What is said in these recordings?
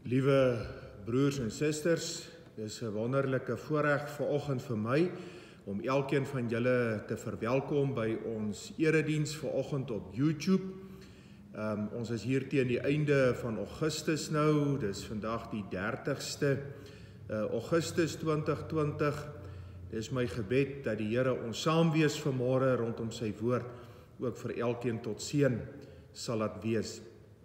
Liewe broers en susters, dis 'n wonderlike voorreg vanoggend vir my om elkeen van julle te verwelkom by ons erediens vanoggend op YouTube. Ons is hier teen die einde van Augustus nou, dis vandag die 30ste Augustus 2020. Dis my gebed dat die Here ons saam wees vanmôre rondom sy woord, ook vir elkeen tot seën sal laat wees.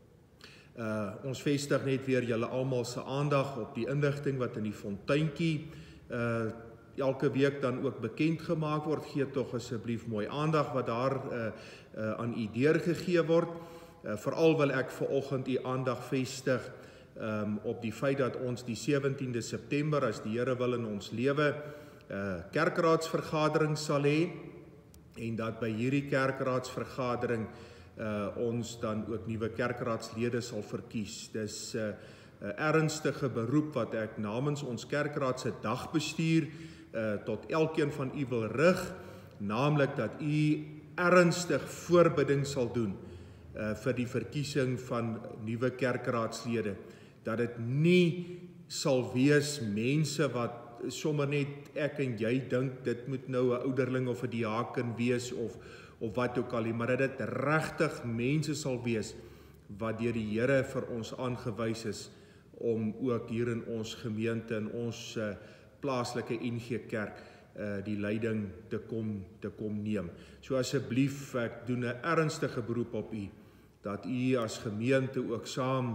Ons vestig net weer julle almal se aandag op die inligting wat in die fonteintjie elke week dan ook bekend gemaak word. Gee tog asseblief mooi aandag wat daar aan u deurgegee word. Veral wil ek vanoggend u aandag vestig op die feit dat ons die 17de September as die Here wil in ons lewe kerkraadsvergadering sal hê en dat by hierdie kerkraadsvergadering ons dan ook nuwe kerkraadslede sal verkies. Dis 'n ernstige beroep wat ek namens ons kerkraad se dagbestuur tot elkeen van u wil rig, naamlik dat u ernstig voorbidding sal doen vir die verkiesing van nuwe kerkraadslede. Dat dit nie sal wees mense wat sommer net ek en jy dink dit moet nou 'n ouderling of 'n diaken wees of wat ook al, maar dat dit regtig mense sal wees wat deur die Here vir ons aangewys is om ook hier in ons gemeente, in ons plaaslike NG Kerk die leiding te kom neem. So asseblief, ek doen 'n ernstige beroep op u, dat u as gemeente ook saam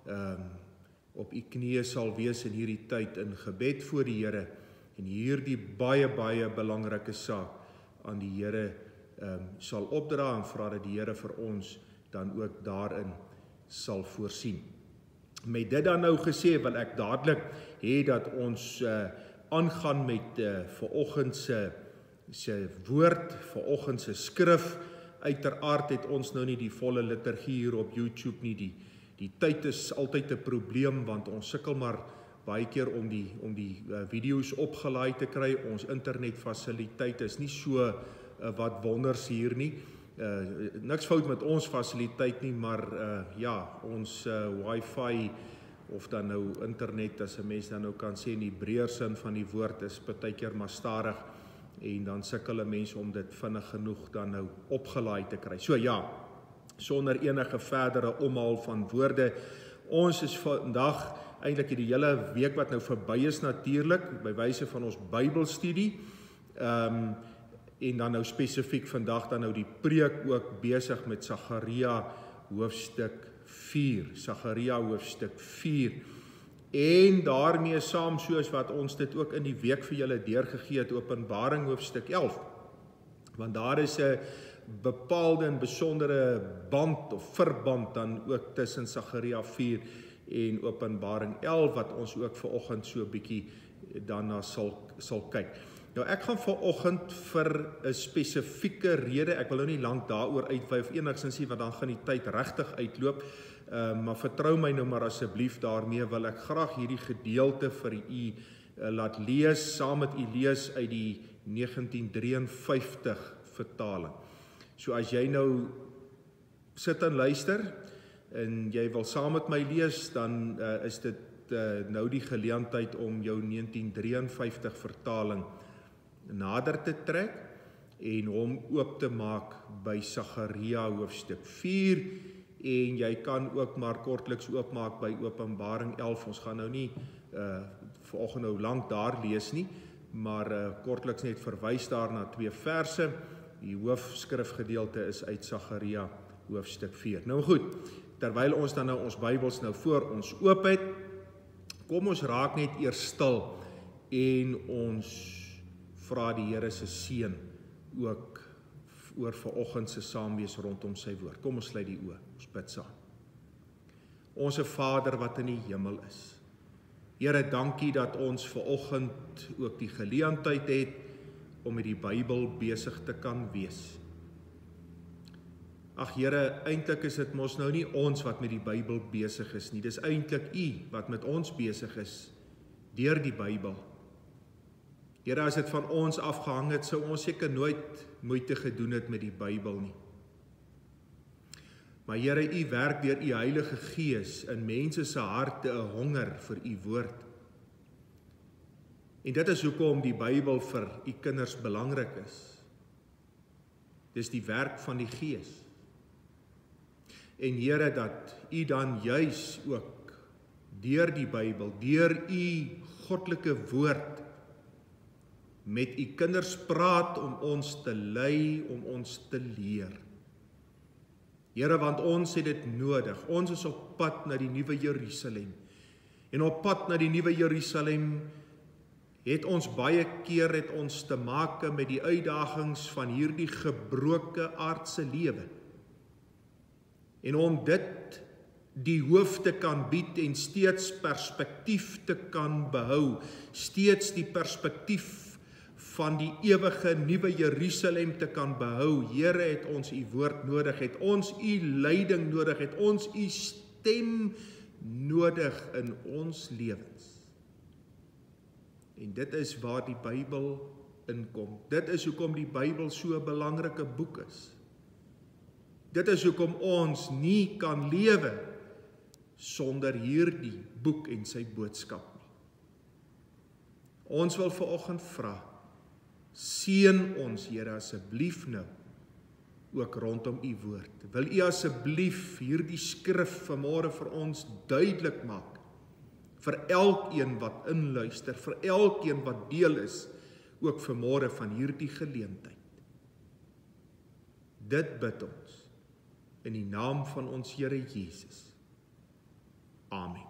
op u knieë sal wees in hierdie tyd in gebed voor die Here en hierdie baie belangrike saak aan die Here sal opdra en vra dat die Here vir ons dan ook daarin sal voorsien. Met dit dan nou gesê, wil ek dadelik hê dat ons aangaan met vanoggend se woord, vanoggend se skrif. Uiteraard het ons nou nie die volle liturgie hier op YouTube nie. Die tyd is altyd 'n probleem want ons sukkel maar baie keer om die video's opgelaai te kry. Ons internetfasiliteit is nie so wat wonders hier nie. Niks fout met ons fasiliteit nie, maar ons wifi of dan nou internet, as 'n mens dan nou kan sê in die breër sin van die woord, is partykeer maar stadig en dan sukkel 'n mens om dit vinnig genoeg dan nou opgelaai te kry. So ja, sonder enige verdere omhaal van woorde. Ons is vandag eintlik die hele week wat nou verby is natuurlik by wyse van ons Bybelstudie. En dan nou spesifiek vandag dan nou die preek ook besig met Sagaria hoofstuk 4. Sagaria hoofstuk 4. En daarmee saam soos wat ons dit ook in die week vir julle deurgegee het, Openbaring hoofstuk 11. Want daar is 'n bepaalde en besondere band of verband dan ook tussen Sagaria 4 en Openbaring 11 wat ons ook vanoggend so 'n bietjie daarna sal kyk. Nou ek gaan vanoggend vir 'n spesifieke rede, ek wil nou nie lank daaroor uitwy of enigsins nie, want dan gaan die tyd regtig uitloop, maar vertrou my nou maar asseblief daarmee, wil ek graag hierdie gedeelte vir u laat lees, saam met u lees uit die 1953 vertaling. So as jy nou sit en luister, en jy wil saam met my lees, dan is dit nou die geleentheid om jou 1953 vertaling nader te trek en hom oop te maak by Sagaria hoofstuk 4 en jy kan ook maar kortliks oopmaak by Openbaring 11. Ons gaan nou nie vanoggend nou lank daar lees nie, maar kortliks net verwys daar na 2 verse. Die hoofskrifgedeelte is uit Sagaria hoofstuk 4. Nou goed, terwyl ons dan nou ons Bybels nou voor ons oop het, kom ons raak net eers stil en ons vra die Here se seën ook oor vanoggend se saamwees rondom sy woord. Kom ons sluit die oë, ons bid saam. Onse Vader wat in die hemel is. Here, dankie dat ons vanoggend ook die geleentheid het om met die Bybel besig te kan wees. Ag Here, eintlik is dit mos nou nie ons wat met die Bybel besig is nie. Dis eintlik U wat met ons besig is deur die Bybel. Here, as dit van ons afgehang het, sou ons seker nooit moeite gedoen het met die Bybel nie. Maar Here, U werk deur U Heilige Gees in mense se harte 'n honger vir U woord. En dit is hoekom die Bybel vir U kinders belangrik is. Dis die werk van die Gees. En Here, dat U dan juis ook deur die Bybel, deur U goddelike woord met U kinders praat om ons te lei, om ons te leer. Here, want ons het dit nodig. Ons is op pad na die nuwe Jerusalem. En op pad na die nuwe Jerusalem het ons baie keer te maak met die uitdagings van hierdie gebroke aardse lewe. En om dit die hoof te kan bied en steeds perspektief te kan behou, steeds die perspektief van die ewige nuwe Jerusalem te kan behou. Here, het ons U woord nodig, het ons U leiding nodig, het ons U stem nodig in ons lewens. En dit is waar die Bybel inkom. Dit is hoekom die Bybel so 'n belangrike boek is. Dit is hoekom ons nie kan lewe sonder hierdie boek en sy boodskap nie. Ons wil vanoggend vra, seën ons, Here, asseblief nou, ook rondom U woord. Wil U asseblief hierdie skrif vanmôre vir ons duidelik maak, vir elkeen wat inluister, vir elkeen wat deel is, ook vanmôre van hierdie geleentheid. Dit bid ons, in die naam van ons Here Jesus. Amen.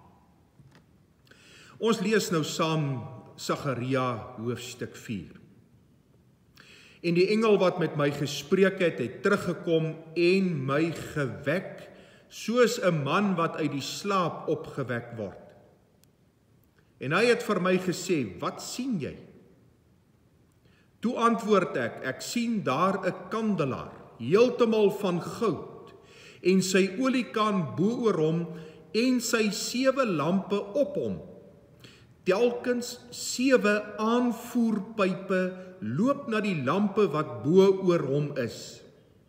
Ons lees nou saam Sagaria hoofstuk 4. En die engel wat met my gespreek het teruggekom en my gewek, soos 'n man wat uit die slaap opgewek word. En hy het vir my gesê, wat sien jy? Toe antwoord ek sien daar 'n kandelaar, heeltemal van goud, en sy oliekaan bo oor hom, en sy 7 lampe op hom. Telkens 7 aanvoerpype loop na die lampe wat bo oor hom is.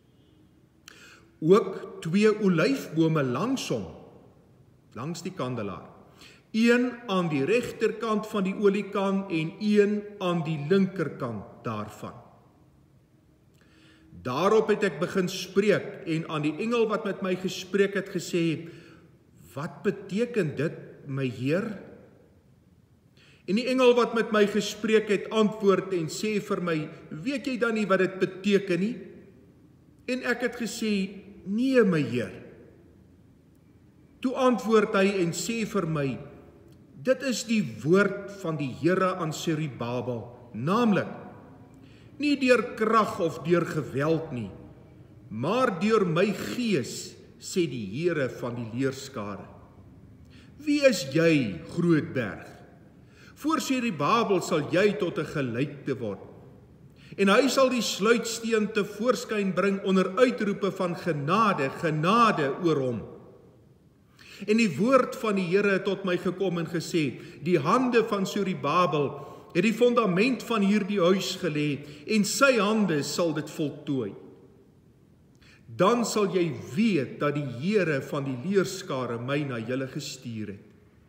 Ook 2 olyfbome langs hom, langs die kandelaar. Een aan die regterkant van die oliekaan en een aan die linkerkant daarvan. Daarop het ek begin spreek en aan die engel wat met my gespreek het gesê, wat beteken dit, my Heer? En die engel wat met my gespreek het antwoord en sê vir my, weet jy dan nie wat dit beteken nie? En ek het gesê, nee my Heer. Toe antwoord hy en sê vir my, dit is die woord van die Here aan Serubabel, naamlik, nie deur krag of deur geweld nie, maar deur my gees, sê die Here van die leerskare. Wie is jy, groot berg? Voor Serubabel sal jy tot 'n gelykte word. En hy sal die sluitsteen te voorskyn bring onder uitroepe van genade, genade oor hom. En die woord van die Here het tot my gekom en gesê, die hande van Serubabel het die fondament van hierdie huis gelê, en sy hande sal dit voltooi. Dan sal jy weet dat die Here van die leerskare my na julle gestuur het.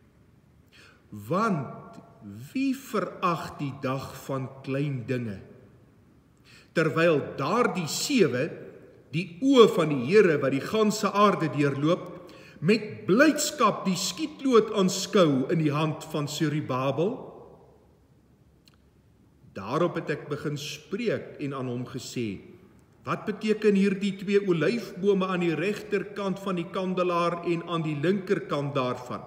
Want wie verag die dag van klein dinge? Terwyl daardie 7, die oë van die Here wat die ganse aarde deurloop, met blydskap die skietlood aanskou in die hand van Serubabel. Daarop het ek begin spreek en aan hom gesê, wat beteken hierdie 2 olyfbome aan die regterkant van die kandelaar en aan die linkerkant daarvan?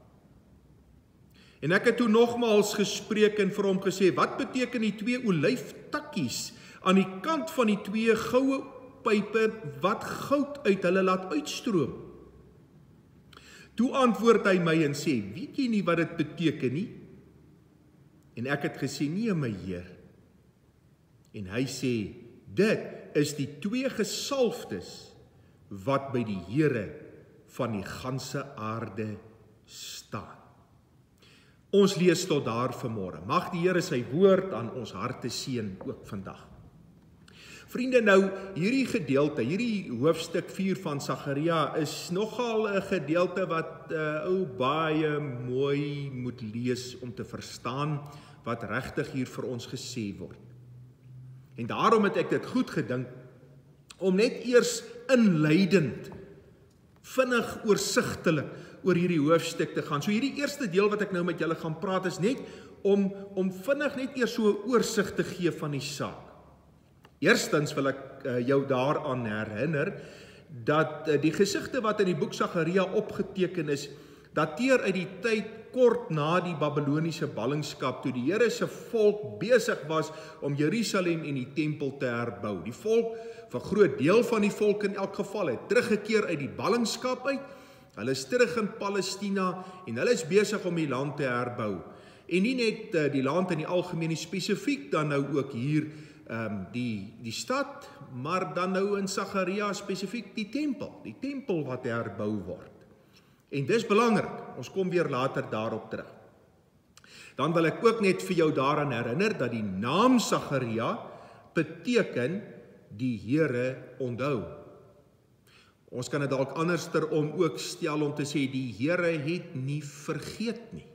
En ek het toe nogmaals gespreek en vir hom gesê, wat beteken die 2 olyftakkies aan die kant van die 2 goue pype wat goud uit hulle laat uitstroom? Toe antwoord hy my en sê, weet jy nie wat dit beteken nie? En ek het gesê, nee my Heer. En hy sê, dit is die 2 gesalfdes wat by die Here van die ganse aarde staan. Ons lees tot daar vanmôre. Mag die Here sy woord aan ons harte seën ook vandag. Vriende, nou, hierdie gedeelte, hierdie hoofstuk 4 van Sagaria is nogal 'n gedeelte wat ou baie mooi moet lees om te verstaan wat regtig hier vir ons gesê word. En daarom het ek dit goed gedink om net eers inleidend, vinnig oorsigtelik oor hierdie hoofstuk te gaan. So hierdie eerste deel wat ek nou met julle gaan praat is net om vinnig net eers so 'n oorsig te gee van die saak. Eerstens wil ek jou daaraan herinner dat die gesigte wat in die boek Sagaria opgeteken is, dateer uit die tyd kort na die Babyloniese ballingskap, toe die Here se volk besig was om Jerusalem en die tempel te herbou. Die volk, 'n groot deel van die volk in elk geval, het teruggekeer uit die ballingskap uit. Hulle is terug in Palestina en hulle is besig om die land te herbou. En nie net die land in die algemeen, nie spesifiek dan nou ook hier die stad, maar dan nou in Sagaria spesifiek die tempel wat herbou word. En dis belangrik, ons kom weer later daarop terug. Dan wil ek ook net vir jou daaraan herinner dat die naam Sagaria beteken die Here onthou. Ons kan dit dalk andersom ook stel om te sê die Here het nie vergeet nie.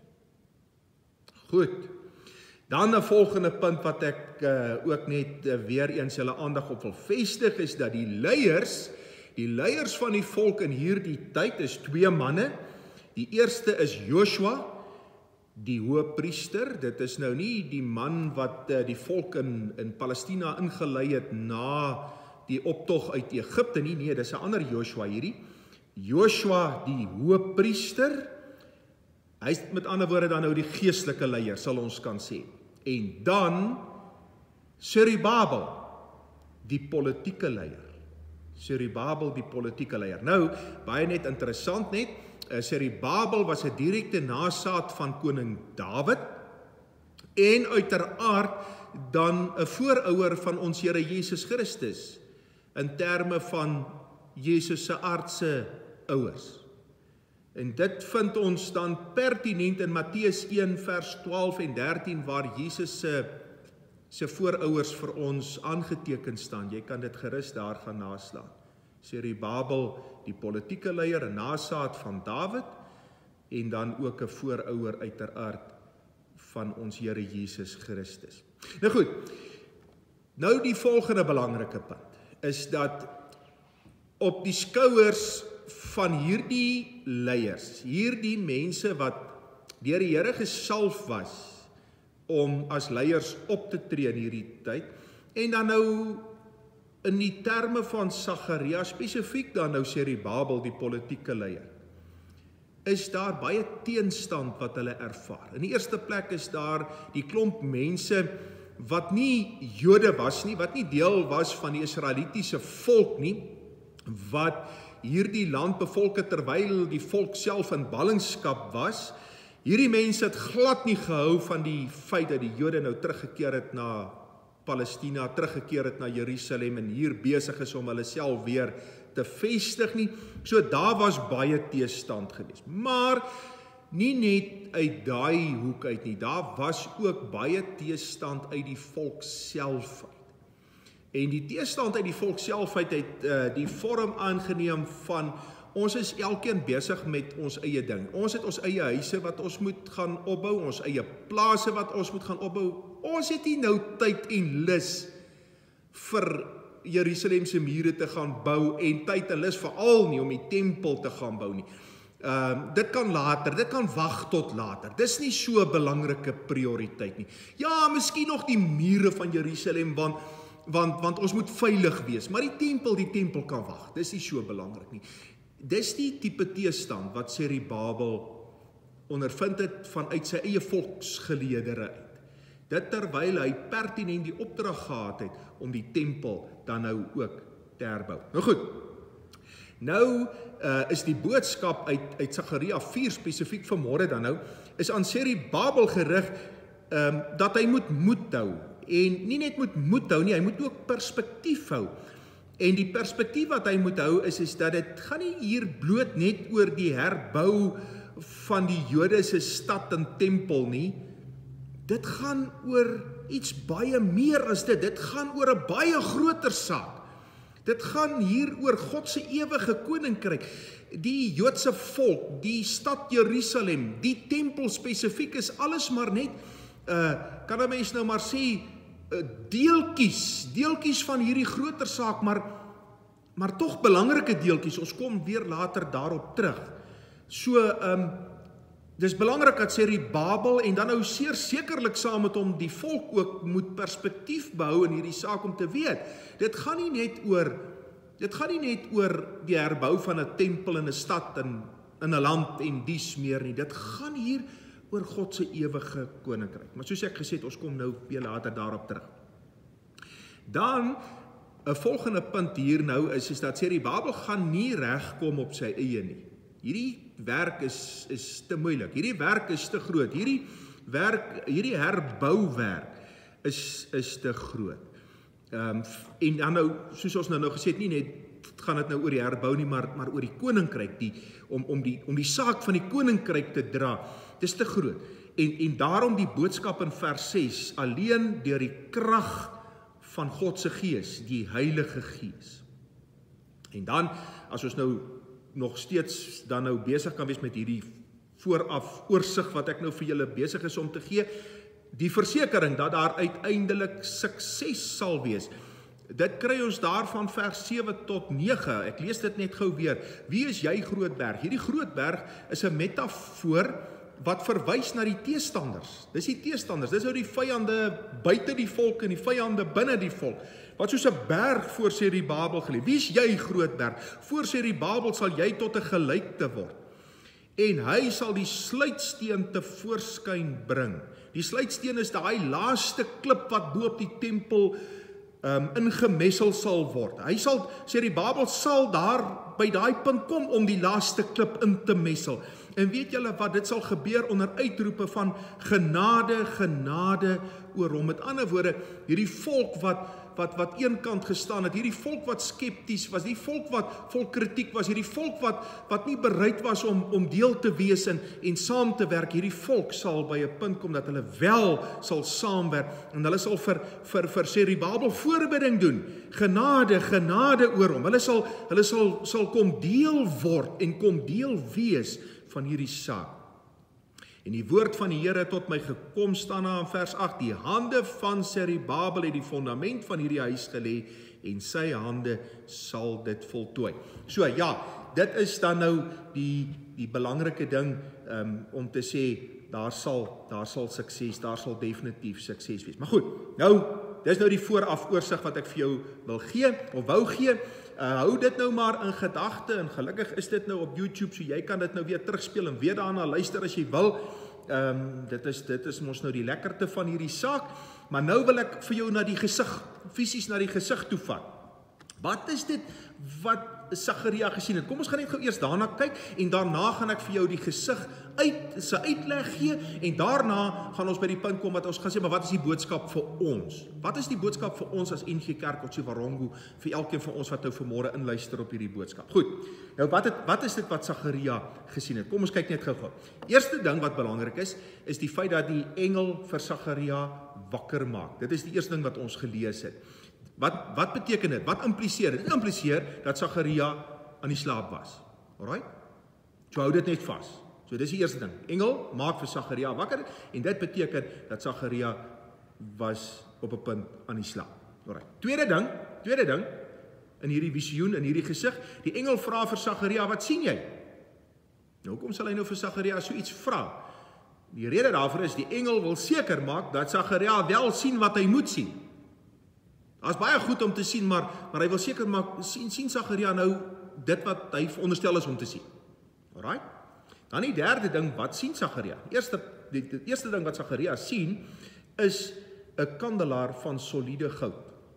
Goed. Dan 'n volgende punt wat ek ook net weer eens julle aandag op wil vestig is dat die leiers van die volk in hierdie tyd is 2 manne. Die eerste is Joshua, die hoëpriester. Dit is nou nie die man wat die volk in Palestina ingelei het na die optog uit Egipte nie. Nee, dis 'n ander Joshua hierdie. Joshua die hoëpriester. Hy is met ander woorde dan nou die geestelike leier, sal ons kan sê. En dan Serubabel, die politieke leier. Serubabel, die politieke leier. Nou, baie net interessant net, Serubabel was 'n direkte nasaat van koning Dawid en uiteraard dan 'n voorouer van ons Here Jesus Christus in terme van Jesus se aardse ouers. En dit vind ons dan pertinent in Matteus 1 vers 12 en 13 waar Jesus se voorouers vir ons aangeteken staan. Jy kan dit gerus daar gaan naslaan. Serubabel, die politieke leier, 'n nasaat van Dawid en dan ook 'n voorouer uiteraard van ons Here Jesus Christus. Nou goed. Nou die volgende belangrike punt is dat op die skouers van hierdie leiers, hierdie mense wat deur die Here gesalf was om as leiers op te tree in hierdie tyd, en dan nou in die terme van Sagaria, spesifiek dan nou Serubabel, die politieke leier, is daar baie teenstand wat hulle ervaar. In die eerste plek is daar die klomp mense wat nie Jode was nie, wat nie deel was van die Israelitiese volk nie, wat hierdie land bevolk het terwyl die volk self in ballingskap was. Hierdie mense het glad nie gehou van die feit dat die Jode nou teruggekeer het na Palestina, teruggekeer het na Jerusalem en hier besig is om hulle self weer te vestig nie. So daar was baie teestand gewees. Maar nie net uit daai hoek uit nie, daar was ook baie teestand uit die volk self uit. En die teestand uit die volk self uit het die vorm aangeneem van ons is elkeen besig met ons eie ding. Ons het ons eie huise wat ons moet gaan opbou, ons eie plase wat ons moet gaan opbou. Ons het nie nou tyd en lus vir Jerusalem se mure te gaan bou en tyd en lus veral nie om die tempel te gaan bou nie. Dit kan later, dit kan wag tot later. Dis nie so 'n belangrike prioriteit nie. Ja, miskien nog die mure van Jerusalem want ons moet veilig wees, maar die tempel kan wag. Dis nie so belangrik nie. Dis die tipe teestand wat Serubabel ondervind het vanuit sy eie volksgeleedere uit. Dit terwyl hy pertinent die opdrag gehad het om die tempel dan nou ook te herbou. Nou goed. Nou is die boodskap uit Sagaria 4 spesifiek vanmôre dan nou is aan Serubabel gerig dat hy moet moed hou. En nie net moet moed hou nie, hy moet ook perspektief hou. En die perspektief wat hy moet hou is dat dit gaan nie hier bloot net oor die herbou van die Jode se stad en tempel nie. Dit gaan oor iets baie meer as dit. Dit gaan oor 'n baie groter saak. Dit gaan hier oor God se ewige koninkryk. Die Joodse volk, die stad Jerusalem, die tempel spesifiek is alles maar net, kan 'n mens nou maar sê, deeltjies van hierdie groter saak, maar tog belangrike deeltjies. Ons kom weer later daarop terug. So, dis belangrik dat Serubabel en dan nou sekerlik saam met hom die volk ook moet perspektief behou in hierdie saak om te weet. Dit gaan nie net oor die herbou van 'n tempel in 'n stad in 'n land en dies meer nie. Dit gaan hier oor God se ewige koninkryk. Maar soos ek gesê het, ons kom nou weer later daarop terug. Dan 'n volgende punt hier nou is dat Serubabel gaan nie regkom op sy eie nie. Hierdie werk is te moeilik. Hierdie werk is te groot. Hierdie herbouwerk is te groot. En dan nou, soos ons nou gesê het, nie net gaan dit nou oor die herbou nie, maar oor die koninkryk, om die saak van die koninkryk te dra. Dis te groot. En daarom die boodskap in vers 6, alleen deur die krag van God se Gees, die Heilige Gees. En dan, as ons nou nog steeds dan nou besig kan wees met hierdie vooraf oorsig wat ek nou vir julle besig is om te gee, die versekering dat daar uiteindelik sukses sal wees. Dit kry ons daarvan vers 7 tot 9. Ek lees dit net gou weer. Wie is jy, groot berg? Hierdie groot berg is 'n metafoor wat verwys na die teestanders. Dis die teestanders. Dis nou die vyande buite die volk en die vyande binne die volk. Wat soos 'n berg voor Serubabel gelê. Wie is jy, groot berg? Voor Serubabel sal jy tot 'n gelykte word. En hy sal die sluitsteen tevoorskyn bring. Die sluitsteen is daai laaste klip wat bo op die tempel ingemessel sal word. Serubabel sal daar by daai punt kom om die laaste klip in te messel. En weet julle wat, dit sal gebeur onder uitroepe van genade, genade oor hom. Met ander woorde, hierdie volk wat eenkant gestaan het, hierdie volk wat skepties was, die volk wat vol kritiek was, hierdie volk wat nie bereid was om deel te wees en saam te werk, hierdie volk sal by 'n punt kom dat hulle wel sal saamwerk en hulle sal vir Serubabel voorbidding doen. Genade, genade oor hom. Hulle sal kom deel word en kom deel wees van hierdie saak. En die woord van die Here tot my gekom staan na in vers 8. Die hande van Serubabel het die fondament van hierdie huis gelê en sy hande sal dit voltooi. So ja, dit is dan nou die belangrike ding om te sê daar sal sukses, daar sal definitief sukses wees. Maar goed, nou dis nou die vooraf oorsig wat ek vir jou wil gee of wou gee. Hou dit nou maar in gedagte en gelukkig is dit nou op YouTube, so jy kan dit nou weer terugspeel en weer daarna luister as jy wil. Dit is mos nou die lekkerte van hierdie saak, maar nou wil ek vir jou na die gesig, fisies na die gesig toe vat. Wat is dit wat Sagaria gesien het? Kom ons gaan net gou eers daarna kyk en daarna gaan ek vir jou die gesig uitleg gee en daarna gaan ons by die punt kom wat ons gaan sê, maar wat is die boodskap vir ons? Wat is die boodskap vir ons as NG Kerk Otjiwarongo, vir elkeen van ons wat nou vanmôre inluister op hierdie boodskap? Goed, nou wat is dit wat Sagaria gesien het? Kom ons kyk net gou-gou. Eerste ding wat belangrik is die feit dat die engel vir Sagaria wakker maak. Dit is die eerste ding wat ons gelees het. Wat beteken dit? Wat impliseer dit? Dit impliseer dat Sagaria aan die slaap was. Alright? So hou dit net vas. So dis die eerste ding. Engel maak vir Sagaria wakker en dit beteken dat Sagaria was op 'n punt aan die slaap. Alright. Tweede ding in hierdie visioen, in hierdie gesig, die engel vra vir Sagaria, wat sien jy? Nou hoekom sal hy nou vir Sagaria so iets vra? Die rede daarvoor is die engel wil seker maak dat Sagaria wel sien wat hy moet sien. Dit is baie goed om te sien, maar hy wil seker maak, sien Sagaria nou dit wat hy veronderstel is om te sien. Alright? Dan die derde ding, wat sien Sagaria? Die eerste ding wat Sagaria sien, is 'n kandelaar van soliede goud.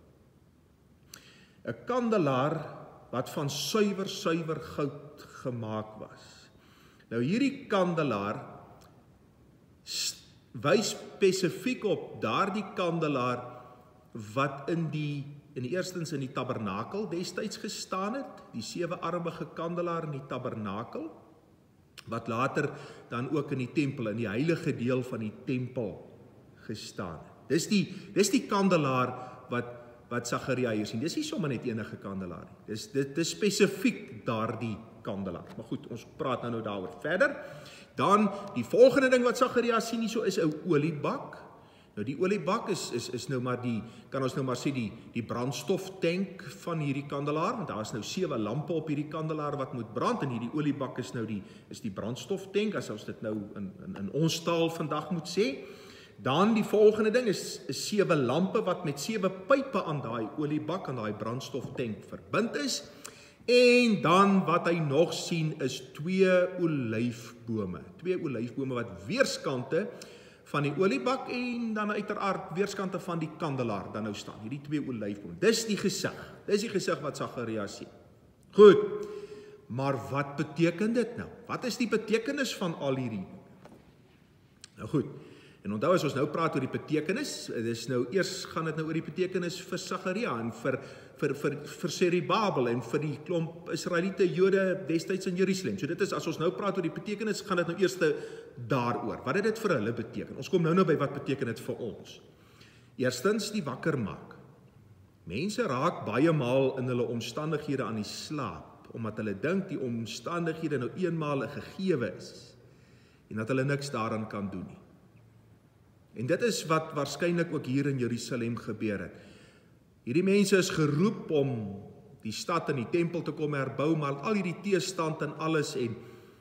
'n Kandelaar wat van suiwer goud gemaak was. Nou hierdie kandelaar wys spesifiek op daardie kandelaar wat in die eerstens in die tabernakel destyds gestaan het, die 7-armige kandelaar in die tabernakel, wat later dan ook in die tempel, in die heilige deel van die tempel gestaan het. Dis die kandelaar wat Sagaria hier sien. Dis nie sommer net enige kandelaar nie. Dit is spesifiek daardie kandelaar. Maar goed, ons praat nou daaroor verder. Dan die volgende ding wat Sagaria sien hierso is 'n oliebak. Nou die oliebak is nou maar kan ons nou maar sê die brandstoftank van hierdie kandelaar, want daar is nou 7 lampe op hierdie kandelaar wat moet brand en hierdie oliebak is nou die brandstoftank, as ons dit nou in ons taal vandag moet sê. Dan die volgende ding is 7 lampe wat met 7 pype aan daai oliebak, aan daai brandstoftank verbind is. En dan wat hy nog sien is 2 olyfbome. 2 olyfbome wat weerskante van die oliebak en dan uiteraard weerskante van die kandelaar dan nou staan. Hierdie 2 olyfbome. Dis die gesig. Dis die gesig wat Sagaria sien. Goed. Maar wat beteken dit nou? Wat is die betekenis van al hierdie? Nou goed. En onthou as ons nou praat oor die betekenis, eers gaan dit nou oor die betekenis vir Sagaria en vir Serubabel en vir die klomp Israeliete Jode destyds in Jerusalem. So dit is, as ons nou praat oor die betekenis, gaan dit nou eers daaroor. Wat het dit vir hulle beteken? Ons kom nou by wat beteken dit vir ons. Eerstens die wakker maak. Mense raak baie maal in hulle omstandighede aan die slaap, omdat hulle dink die omstandighede nou eenmaal 'n gegewe is en dat hulle niks daaraan kan doen nie. En dit is wat waarskynlik ook hier in Jerusalem gebeur het. Hierdie mense is geroep om die stad en die tempel te kom herbou, maar al hierdie teestand en alles en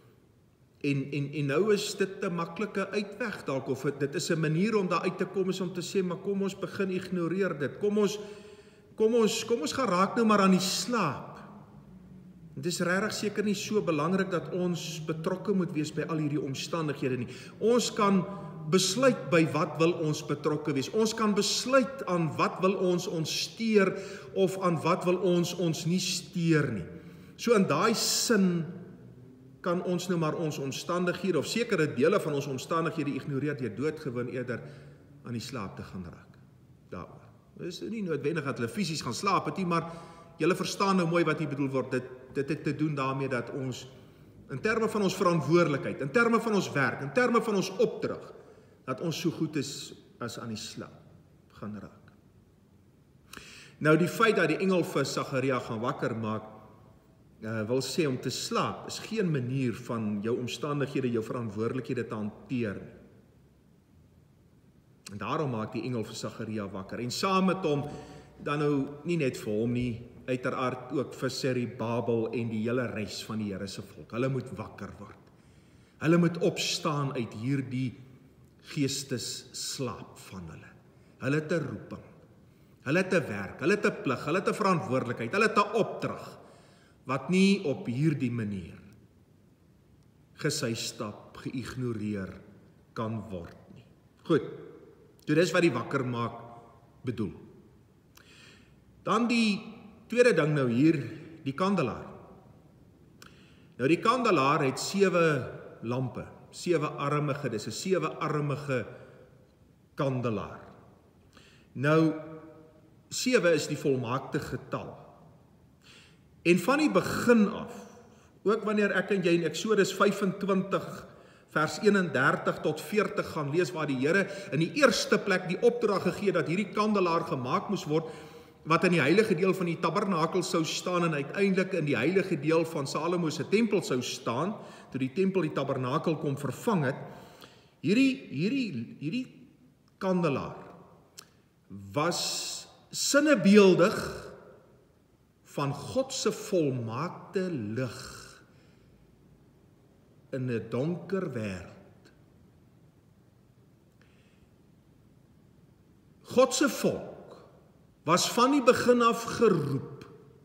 nou is dit 'n maklike uitweg dalk, of dit is 'n manier om daar uit te kom, is om te sê, maar kom ons begin ignoreer dit. Kom ons gaan raak nou maar aan die slaap. Dit is regtig seker nie so belangrik dat ons betrokke moet wees by al hierdie omstandighede nie. Ons kan besluit by wat wil ons betrokke wees. Ons kan besluit aan wat wil ons steur of aan wat wil ons nie steur nie. So in daai sin kan ons nou maar ons omstandighede of sekere dele van ons omstandighede ignoreer deur doodgewoon eerder aan die slaap te gaan raak. Daaroor. Dit is nie noodwendig dat hulle fisies gaan slaap het nie, maar julle verstaan nou mooi wat hier bedoel word. Dit het te doen daarmee dat ons in terme van ons verantwoordelikheid, in terme van ons werk, in terme van ons opdrag, dat ons so goed is as aan die slaap gaan raak. Nou die feit dat die engel vir Sagaria gaan wakker maak, wil sê om te slaap is geen manier van jou omstandighede, jou verantwoordelikhede te hanteer nie. En daarom maak die engel vir Sagaria wakker. En saam met hom, dan nou nie net vir hom nie, uiteraard ook vir Serubabel en die hele res van die Here se volk. Hulle moet wakker word. Hulle moet opstaan uit hierdie geestesslaap van hulle. Hulle het 'n roeping. Hulle het 'n werk, hulle het 'n plig, hulle het 'n verantwoordelikheid, hulle het 'n opdrag wat nie op hierdie manier gesuistap, geïgnoreer kan word nie. Goed. So dis wat die wakker maak bedoel. Dan die tweede ding nou hier, die kandelaar. Nou die kandelaar het 7 lampe, 7-armige, dis 'n 7-armige kandelaar. Nou 7 is die volmaakte getal. En van die begin af, ook wanneer ek en jy in Eksodus 25 vers 31 tot 40 gaan lees, waar die Here in die eerste plek die opdrag gegee dat hierdie kandelaar gemaak moes word, wat in die heilige deel van die tabernakel sou staan en uiteindelik in die heilige deel van Salomo se tempel sou staan, toe die tempel die tabernakel kom vervang het. Hierdie kandelaar was sinnebeeldig van God se volmaakte lig in 'n donker wêreld. God se volk was van die begin af geroep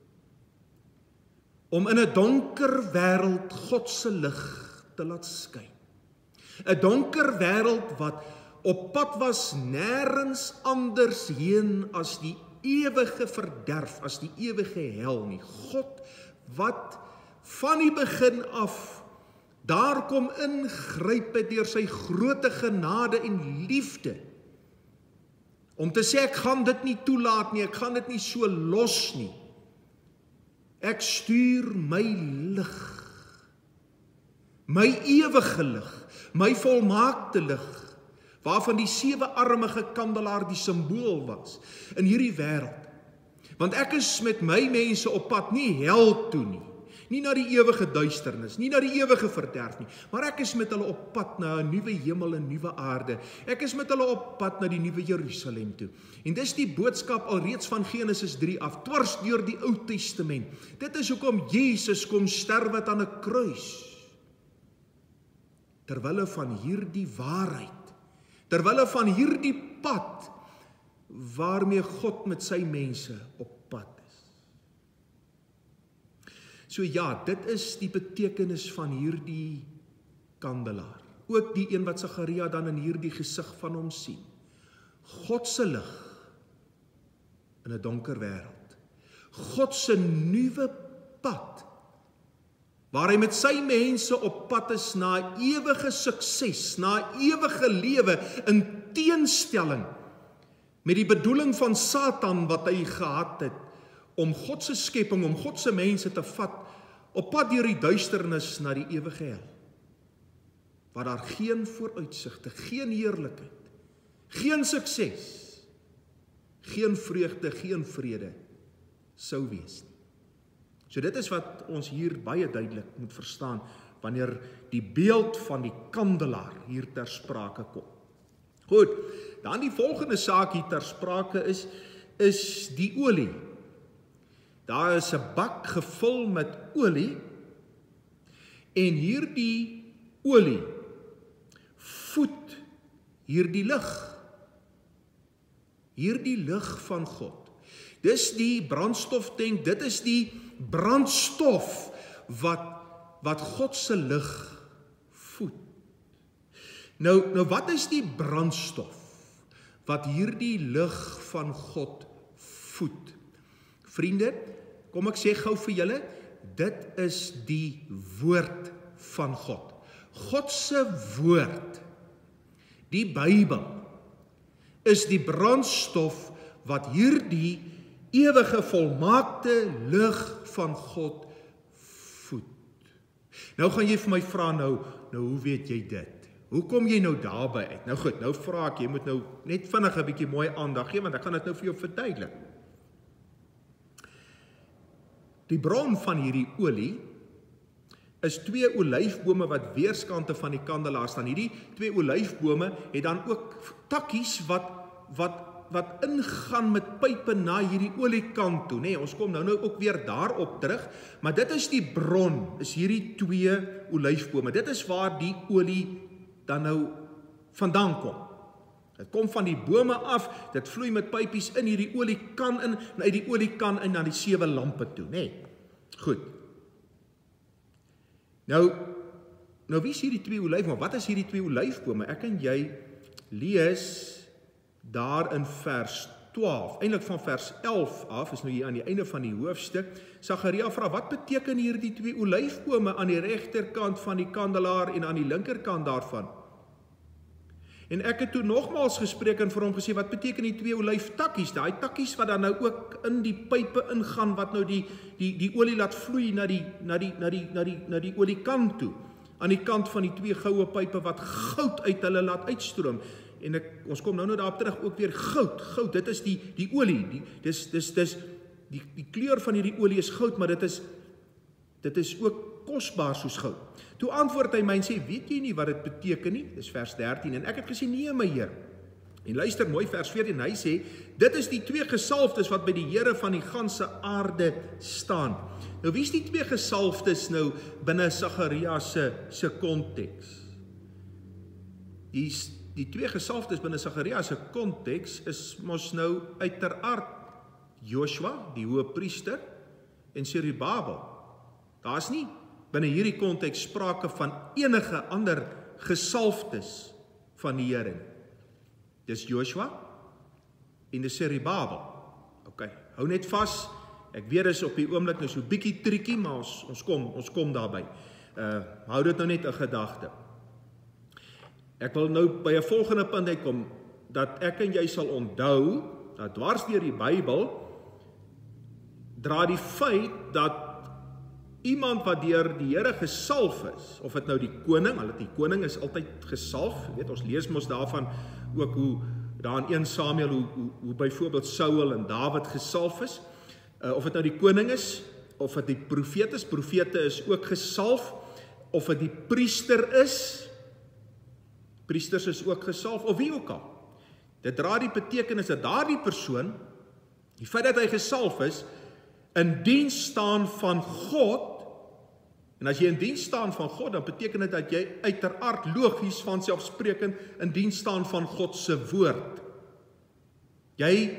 om in 'n donker wêreld God se lig te laat skyn. 'n Donker wêreld wat op pad was nêrens anders heen as die ewige verderf, as die ewige hel nie. God wat van die begin af daar kom ingryp het deur sy groote genade en liefde, om te sê ek gaan dit nie toelaat nie, ek gaan dit nie so los nie. Ek stuur my lig, my ewige lig, my volmaakte lig, waarvan die 7-armige kandelaar die simbool was in hierdie wêreld. Want ek is met my mense op pad nie hel toe nie, nie na die ewige duisternis, nie na die ewige verderf nie, maar ek is met hulle op pad na 'n nuwe hemel en nuwe aarde. Ek is met hulle op pad na die nuwe Jerusalem toe. En dis die boodskap alreeds van Genesis 3 af, dwars deur die Ou Testament. Dit is hoekom Jesus kom sterwe aan 'n kruis. Terwille van hierdie waarheid, terwille van hierdie pad waarmee God met sy mense op pad is. So ja, dit is die betekenis van hierdie kandelaar. Ook die een wat Sagaria dan in hierdie gesig van hom sien. God se lig in 'n donker wêreld. God se nuwe pad, waar hy met sy mense op pad is na 'n ewige sukses, na 'n ewige lewe, in teenstelling met die bedoeling van Satan wat hy gehad het, om God se skepping, om God se mense te vat, op pad deur die duisternis na die ewige hel, waar daar geen vooruitsigte, geen heerlikheid, geen sukses, geen vreugde, geen vrede sou wees nie. So dit is wat ons hier baie duidelik moet verstaan, wanneer die beeld van die kandelaar hier ter sprake kom. Goed, dan die volgende saak hier ter sprake is die olie. Daar is 'n bak gevul met olie, en hierdie olie voed hierdie lig van God. Dis die brandstoftank, dit is die brandstof wat God se lig voed. Nou wat is die brandstof wat hierdie lig van God voed? Vriende, kom ek sê gou vir julle, dit is die woord van God. God se woord, die Bybel, is die brandstof wat hierdie ewige volmaakte lig van God voed. Nou gaan jy vir my vra, nou hoe weet jy dit? Hoe kom jy nou daarby uit? Nou goed, nou vra ek, jy moet nou net vinnig 'n bietjie mooi aandag gee, want ek gaan dit nou vir jou verduidelik. Die bron van hierdie olie is 2 olyfbome wat weerskante van die kandelaar staan. Hierdie 2 olyfbome het dan ook takkies wat ingaan met pype na hierdie oliekant toe, nee, ons kom nou ook weer daarop terug, maar dit is die bron, is hierdie 2 olyfbome. Dit is waar die olie dan nou vandaan kom. Dit kom van die bome af, dit vloei met pypies in hierdie oliekan in, en uit die oliekan in na die 7 lampe toe, nee. Goed. Nou wie is hierdie 2 olyfbome? Wat is hierdie 2 olyfbome? Ek en jy lees daar in vers 12, eintlik van vers 11 af, is nou hier aan die einde van die hoofstuk. Sagaria vra, wat beteken hierdie 2 olyfbome aan die regterkant van die kandelaar en aan die linkerkant daarvan? En ek het toe nogmaals gespreek en vir hom gesê, wat beteken die 2 olyftakkies? Daai takkies wat dan nou ook in die pype ingaan, wat nou die olie laat vloei na die oliekant toe, aan die kant van die 2 goue pype wat goud uit hulle laat uitstroom. En ons kom nou daarop terug, ook weer goud, dit is die olie, die kleur van hierdie olie is goud, maar dit is ook kosbaar soos goud. Toe antwoord hy my en sê, weet jy nie wat dit beteken nie? Dis vers 13, en ek het gesê, nee my Heer. En luister mooi, vers 14, hy sê, dit is die 2 gesalfdes wat by die Here van die ganse aarde staan. Nou wie is die 2 gesalfdes nou binne Sagaria se konteks? Die 2 gesalfdes binne Sagaria se konteks is mos nou uiteraard Joshua, die hoëpriester, en Serubabel. Daar's nie binne hierdie konteks sprake van enige ander gesalfdes van die Here. Dis Joshua en dis Serubabel. OK, hou net vas. Ek weet dis op die oomblik nou so bietjie triekie, maar ons kom daarby. Hou dit nou net 'n gedagte. Ek wil nou by 'n volgende punt uitkom, dat ek en jy sal onthou, dat dwars deur die Bybel, dra die feit dat iemand wat deur die Here gesalf is, of dit nou die koning, die koning is altyd gesalf, jy weet, ons lees mos daarvan ook hoe daar in 1 Samuel, hoe byvoorbeeld Saul en Dawid gesalf is, of dit nou die koning is, of dit die profete is ook gesalf, of dit die priester is, priesters is ook gesalf, of wie ook al. Dit dra die betekenis dat daardie persoon, die feit dat hy gesalf is, in diens staan van God, en as jy in diens staan van God, dan beteken dit dat jy uiteraard logies vanselfsprekend in diens staan van God se woord. Jy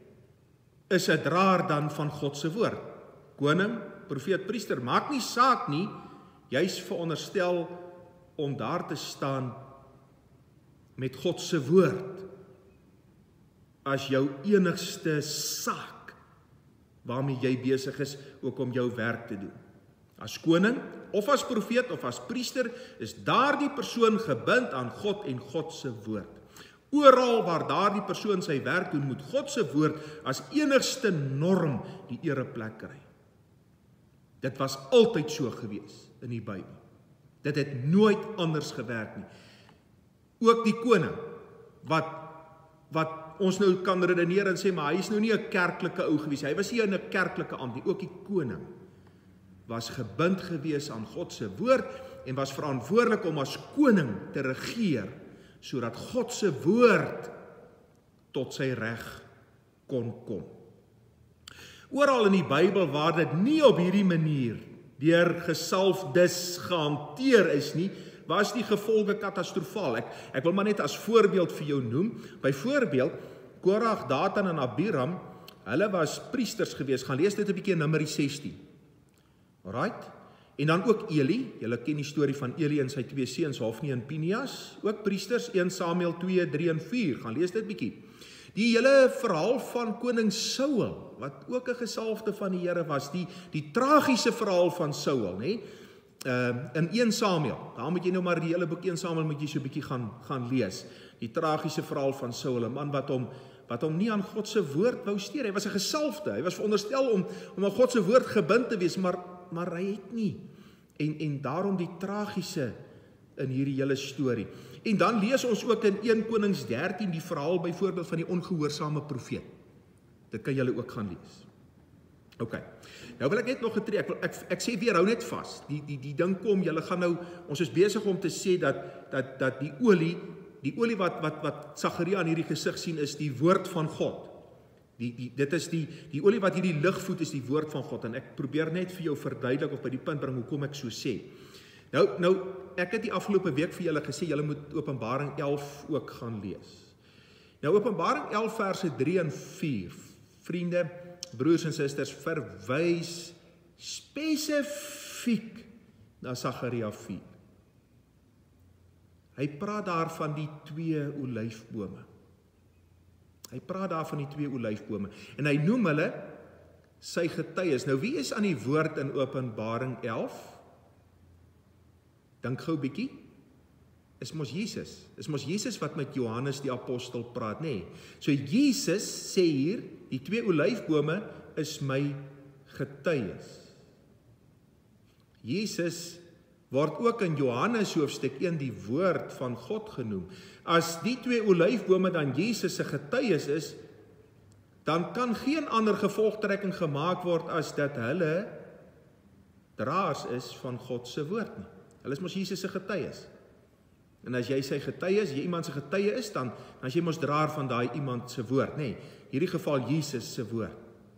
is 'n draer dan van God se woord. Koning, profeet, priester, maak nie saak nie, jy's veronderstel om daar te staan met God se woord as jou enigste saak waarmee jy besig is ook om jou werk te doen. As koning, of as profeet, of as priester, is daardie persoon gebind aan God en God se woord. Oral waar daardie persoon sy werk doen, moet God se woord as enigste norm die ereplek kry. Dit was altyd so gewees in die Bybel. Dit het nooit anders gewerk nie. Ook die koning, wat ons nou kan redeneer en sê, maar hy is nou nie 'n kerklike ou gewees, hy was nie in 'n kerklike ambt nie, ook die koning was gebind gewees aan God se woord en was verantwoordelik om as koning te regeer, sodat God se woord tot sy reg kon kom. Oral in die Bybel waar dit nie op hierdie manier deur gesalfdes gehanteer is nie, was die gevolge katastrofaal. Ek wil maar net as voorbeeld vir jou noem. Byvoorbeeld, Korag, Datan en Abiram, hulle was priesters gewees. Gaan lees dit 'n bietjie in Numeri 16. Alright? En dan ook Eli, julle ken die storie van Eli en sy 2 seuns, Hofni en Pinias, ook priesters, 1 Samuel 2, 3 en 4. Gaan lees dit bietjie. Die hele verhaal van koning Saul, wat ook 'n gesalfde van die Here was, die tragiese verhaal van Saul, nê? In 1 Samuel, daar moet jy nou maar die hele boek 1 Samuel moet jy so 'n bietjie gaan lees. Die tragiese verhaal van Saul, 'n man wat hom nie aan God se woord wou steur. Hy was 'n gesalfde. Hy was veronderstel om aan God se woord gebind te wees, maar hy het nie. En daarom die tragiese in hierdie hele storie. En dan lees ons ook in 1 Konings 13 die verhaal byvoorbeeld van die ongehoorsame profeet. Dit kan julle ook gaan lees. OK. Nou wil ek net nog getree, ek sê weer, hou net vas. Die ding kom, julle gaan nou, ons is besig om te sê dat die olie wat Sagaria in hierdie gesig sien is die woord van God. Dit is die olie wat hierdie lig voed is die woord van God, en ek probeer net vir jou verduidelik of by die punt bring hoekom ek so sê. Nou ek het die afgelope week vir julle gesê julle moet Openbaring 11 ook gaan lees. Nou Openbaring 11 verse 3 en 4. Vriende, broers en susters, verwys spesifiek na Sagaria 4. Hy praat daar van die 2 olyfbome. Hy praat daar van die 2 olyfbome en hy noem hulle sy getuies. Nou wie is aan die woord in Openbaring 11? Dink gou bietjie. Is mos Jesus. Is mos Jesus wat met Johannes die apostel praat, nê? So Jesus sê hier, die 2 olyfbome is my getuies. Jesus word ook in Johannes hoofstuk 1 die woord van God genoem. As die 2 olyfbome dan Jesus se getuies is, dan kan geen ander gevolgtrekking gemaak word as dat hulle draers is van God se woord nie. Hulle is mos Jesus se getuies. En as jy sy getuie is, jy iemand se getuie is, dan as jy mos draer van daai iemand se woord, nê? Hierdie geval Jesus se woord.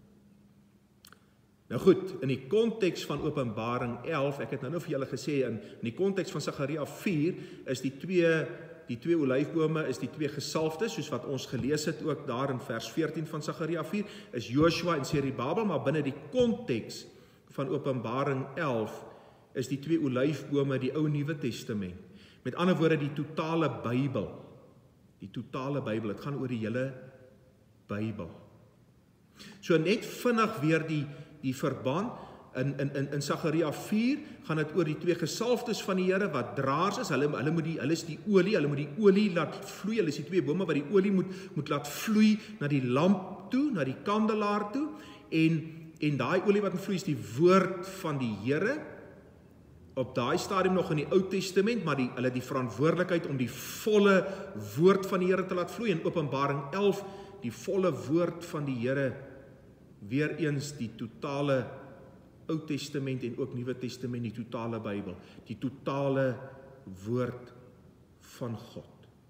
Nou goed, in die konteks van Openbaring 11, ek het nou vir julle gesê, in die konteks van Sagaria 4, is die twee olyfbome, is die 2 gesalfdes, soos wat ons gelees het ook daar in vers 14 van Sagaria 4, is Joshua en Zerubabel, maar binne die konteks van Openbaring 11, is die 2 olyfbome die Ou Nuwe Testament. Met ander woorde, die totale Bybel. Die totale Bybel, het gaan oor die hele Bybel. So net vinnig weer die verband, in Sagaria 4 gaan dit oor die 2 gesalfdes van die Here wat draers is, hulle is die olie, hulle moet die olie laat vloei, hulle is die 2 bome wat die olie moet laat vloei na die lamp toe, na die kandelaar toe, en en daai olie wat vloei is die woord van die Here, op daai stadium nog in die Ou Testament, maar hulle die verantwoordelikheid om die volle woord van die Here te laat vloei, in Openbaring 11, die volle woord van die Here, weer eens die totale Ou Testament en ook Nuwe Testament, die totale Bybel, die totale woord van God.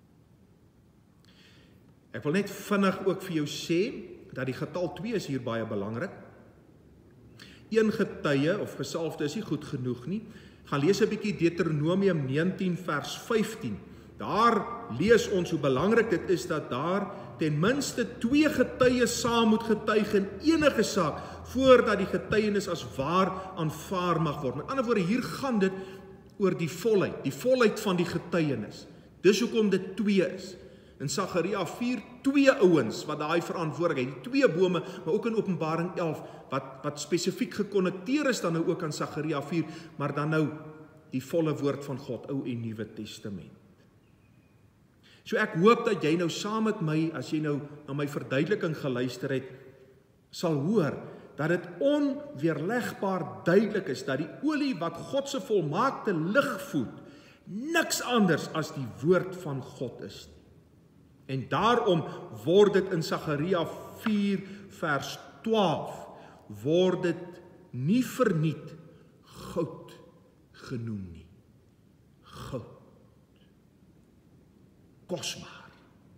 Ek wil net vinnig ook vir jou sê, dat die getal 2 is hier baie belangrik. Een getuie of gesalfde is nie goed genoeg nie. Gaan lees 'n bietjie Deuteronomium 19 vers 15. Daar lees ons hoe belangrik dit is dat daar ten minste 2 getuies saam moet getuig in enige saak, voordat die getuienis as waar aanvaar mag word. Met ander woorde, hier gaan dit oor die volheid van die getuienis. Dis hoekom dit 2 is. In Sagaria 4, 2 ouens wat daai verantwoordelikheid, die 2 bome, maar ook in Openbaring 11, wat spesifiek gekonnekteer is dan nou ook aan Sagaria 4, maar dan nou die volle woord van God, Ou en Nuwe Testament. So ek hoop dat jy nou saam met my, as jy nou na my verduideliking geluister het, sal hoor dat dit onweerlegbaar duidelik is dat die olie wat God se volmaakte lig voed, niks anders as die woord van God is. En daarom word dit in Sagaria 4 vers 12, word dit nie verniet goud genoem nie. Goud. Kosbaar.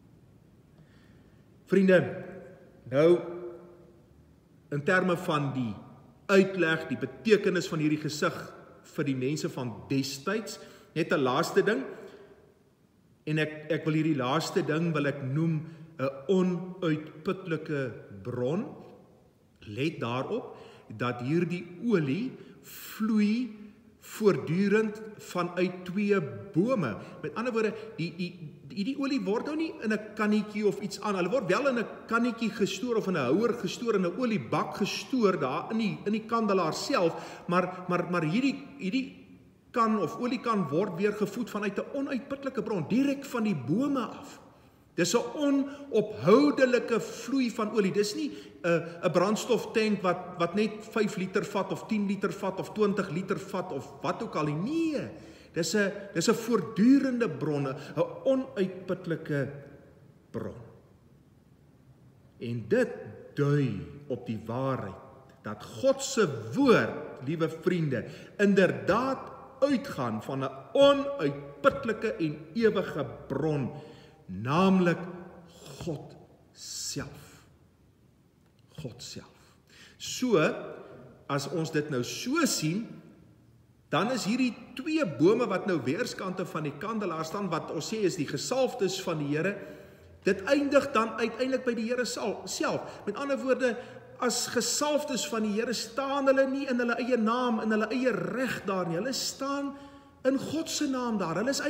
Vriende, nou in terme van die uitleg, die betekenis van hierdie gesig vir die mense van destyds, net 'n laaste ding, en ek wil hierdie laaste ding wil ek noem 'n onuitputlike bron. Let daarop dat hierdie olie vloei voortdurend vanuit 2 bome. Met ander woorde, die olie word nou nie in 'n kannetjie of iets aan. Hulle word wel in 'n kannetjie gestoor of in 'n houer gestoor, in 'n oliebak gestoor daar in die kandelaar self, maar hierdie kan of oliekan word weer gevoed vanuit 'n onuitputlike bron, direk van die bome af. Dis 'n onophoudelike vloei van olie. Dis nie 'n brandstoftank wat net 5 liter vat of 10 liter vat of 20 liter vat of wat ook al nie. Nee, dis 'n voortdurende bronne, 'n onuitputlike bron. En dit dui op die waarheid dat God se woord, liewe vriende, inderdaad uitgaan van 'n onuitputlike en ewige bron, naamlik God self. God self. So, as ons dit nou so sien, dan is hierdie 2 bome wat nou weerskante van die kandelaar staan, wat ons sê is die gesalfdes van die Here, dit eindig dan uiteindelik by die Here self. Met ander woorde, as gesalfdes van die Here staan hulle nie in hulle eie naam, in hulle eie reg daar nie. Hulle staan in God se naam daar. Hulle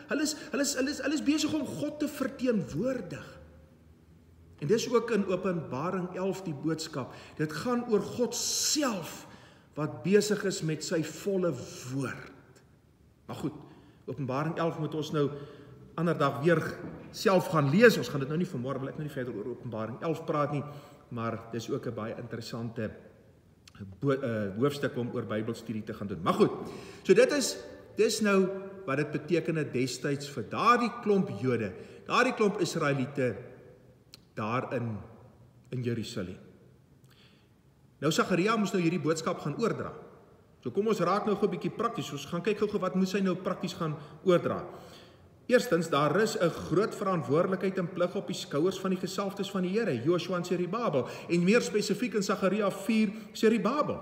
is besig om God te verteenwoordig. En dis ook in Openbaring 11 die boodskap. Dit gaan oor God self wat besig is met sy volle woord. Maar goed, Openbaring 11 moet ons nou ander dag weer self gaan lees. Ons gaan dit nou nie vanmôre, wil ek nou nie verder oor Openbaring 11 praat nie, maar dis ook 'n baie interessante hoofstuk om oor Bybelstudie te gaan doen. Maar goed, so dis nou wat dit beteken destyds vir daardie klomp Jode, daardie klomp Israeliete daar in Jerusalem. Nou Sagaria moes nou hierdie boodskap gaan oordra. So kom ons raak nou gou 'n bietjie prakties. Ons gaan kyk gou wat moes hy nou prakties gaan oordra. Eerstens, daar is 'n groot verantwoordelikheid en plig op die skouers van die gesalfdes van die Here, Joshua en Zerubabel, en meer spesifiek in Sagaria 4, Zerubabel.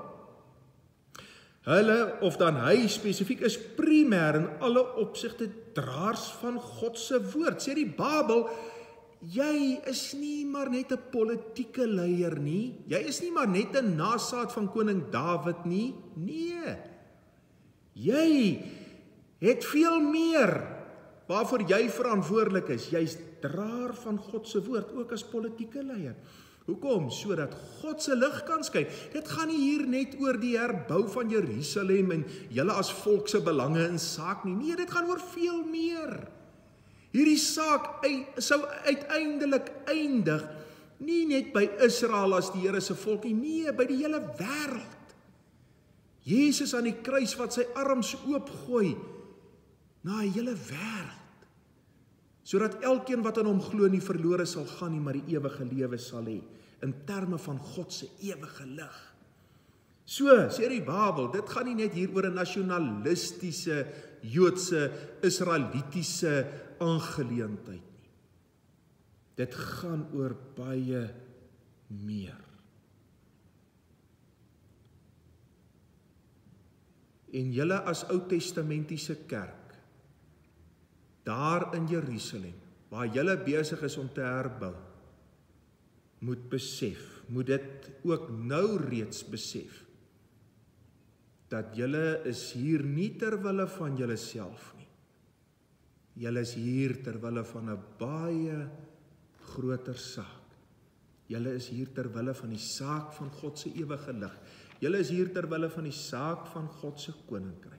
Hulle, of dan hy spesifiek, is primêr in alle opsigte draers van God se woord. Zerubabel, jy is nie maar net 'n politieke leier nie. Jy is nie maar net 'n nasaad van koning Dawid nie. Nee. Jy het veel meer waarvoor jy verantwoordelik is. Jy's draer van God se woord, ook as politieke leier. Hoekom? Sodat God se lig kan skyn. Dit gaan nie hier net oor die herbou van Jerusalem en julle as volk se belange in saak nie. Nee, dit gaan oor veel meer. Hierdie saak sou uiteindelik eindig Nie net by Israel as die Here se volk nie, nee, by die hele wêreld. Jesus aan die kruis wat sy arms oopgooi na die hele wêreld, sodat elkeen wat aan hom glo nie verlore sal gaan nie, maar die ewige lewe sal hê, in terme van God se ewige lig. So, sê die Bybel, dit gaan nie net hier oor 'n nasionalistiese, Joodse, Israelitiese aangeleentheid nie. Dit gaan oor baie meer. En julle as Ou-testamentiese kerk, daar in Jerusalem, waar julle besig is om te herbou, moet besef, moet dit ook nou reeds besef, dat julle is hier nie terwille van julle self nie. Julle is hier terwille van 'n baie groter saak. Julle is hier terwille van die saak van God se ewige lig. Julle is hier terwille van die saak van God se koninkryk.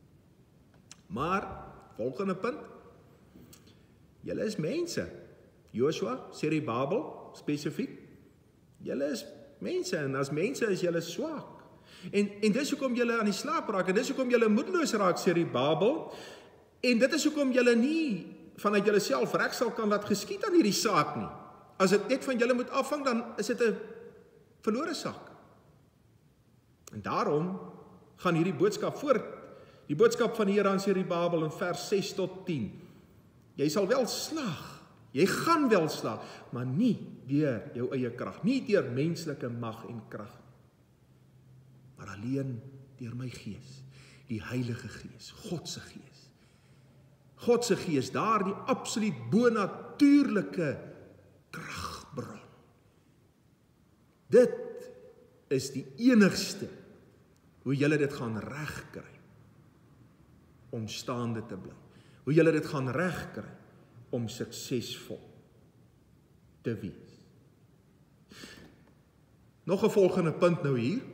Maar, volgende punt, julle is mense. Joshua, sê die Bybel, spesifiek, julle is mense, en as mense is julle swak. En dis hoekom julle aan die slaap raak, en dis hoekom julle moedeloos raak, sê die Bybel, en dit is hoekom julle nie vanuit julle self reg sal kan laat geskied aan hierdie saak nie. As dit net van julle moet afhang, dan is dit 'n verlore saak. En daarom gaan hierdie boodskap voort. Die boodskap van die Here, sê die Bybel in vers 6 tot 10. Jy sal wel slaag, jy gaan wel slaag, maar nie deur jou eie krag, nie deur menslike mag en krag, maar alleen deur my Gees, die Heilige Gees, God se Gees. God se Gees, daar die absoluut bonatuurlike kragbron. Dit is die enigste hoe julle dit gaan regkry om staande te bly. Hoe julle dit gaan regkry om suksesvol te wees. Nog 'n volgende punt nou hier.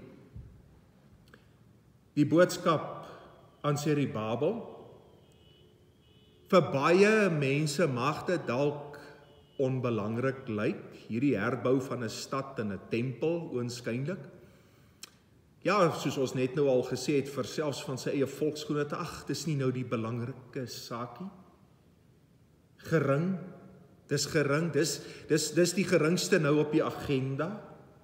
Die boodskap aan sê die Bybel, vir baie mense mag dit dalk onbelangrik lyk, hierdie herbou van 'n stad en 'n tempel oënskynlik. Ja, soos ons net nou al gesê het, vir selfs van sy eie volksgenote, ag, dis nie nou die belangrike saakie. Gering, dis gering, dis die geringste nou op die agenda.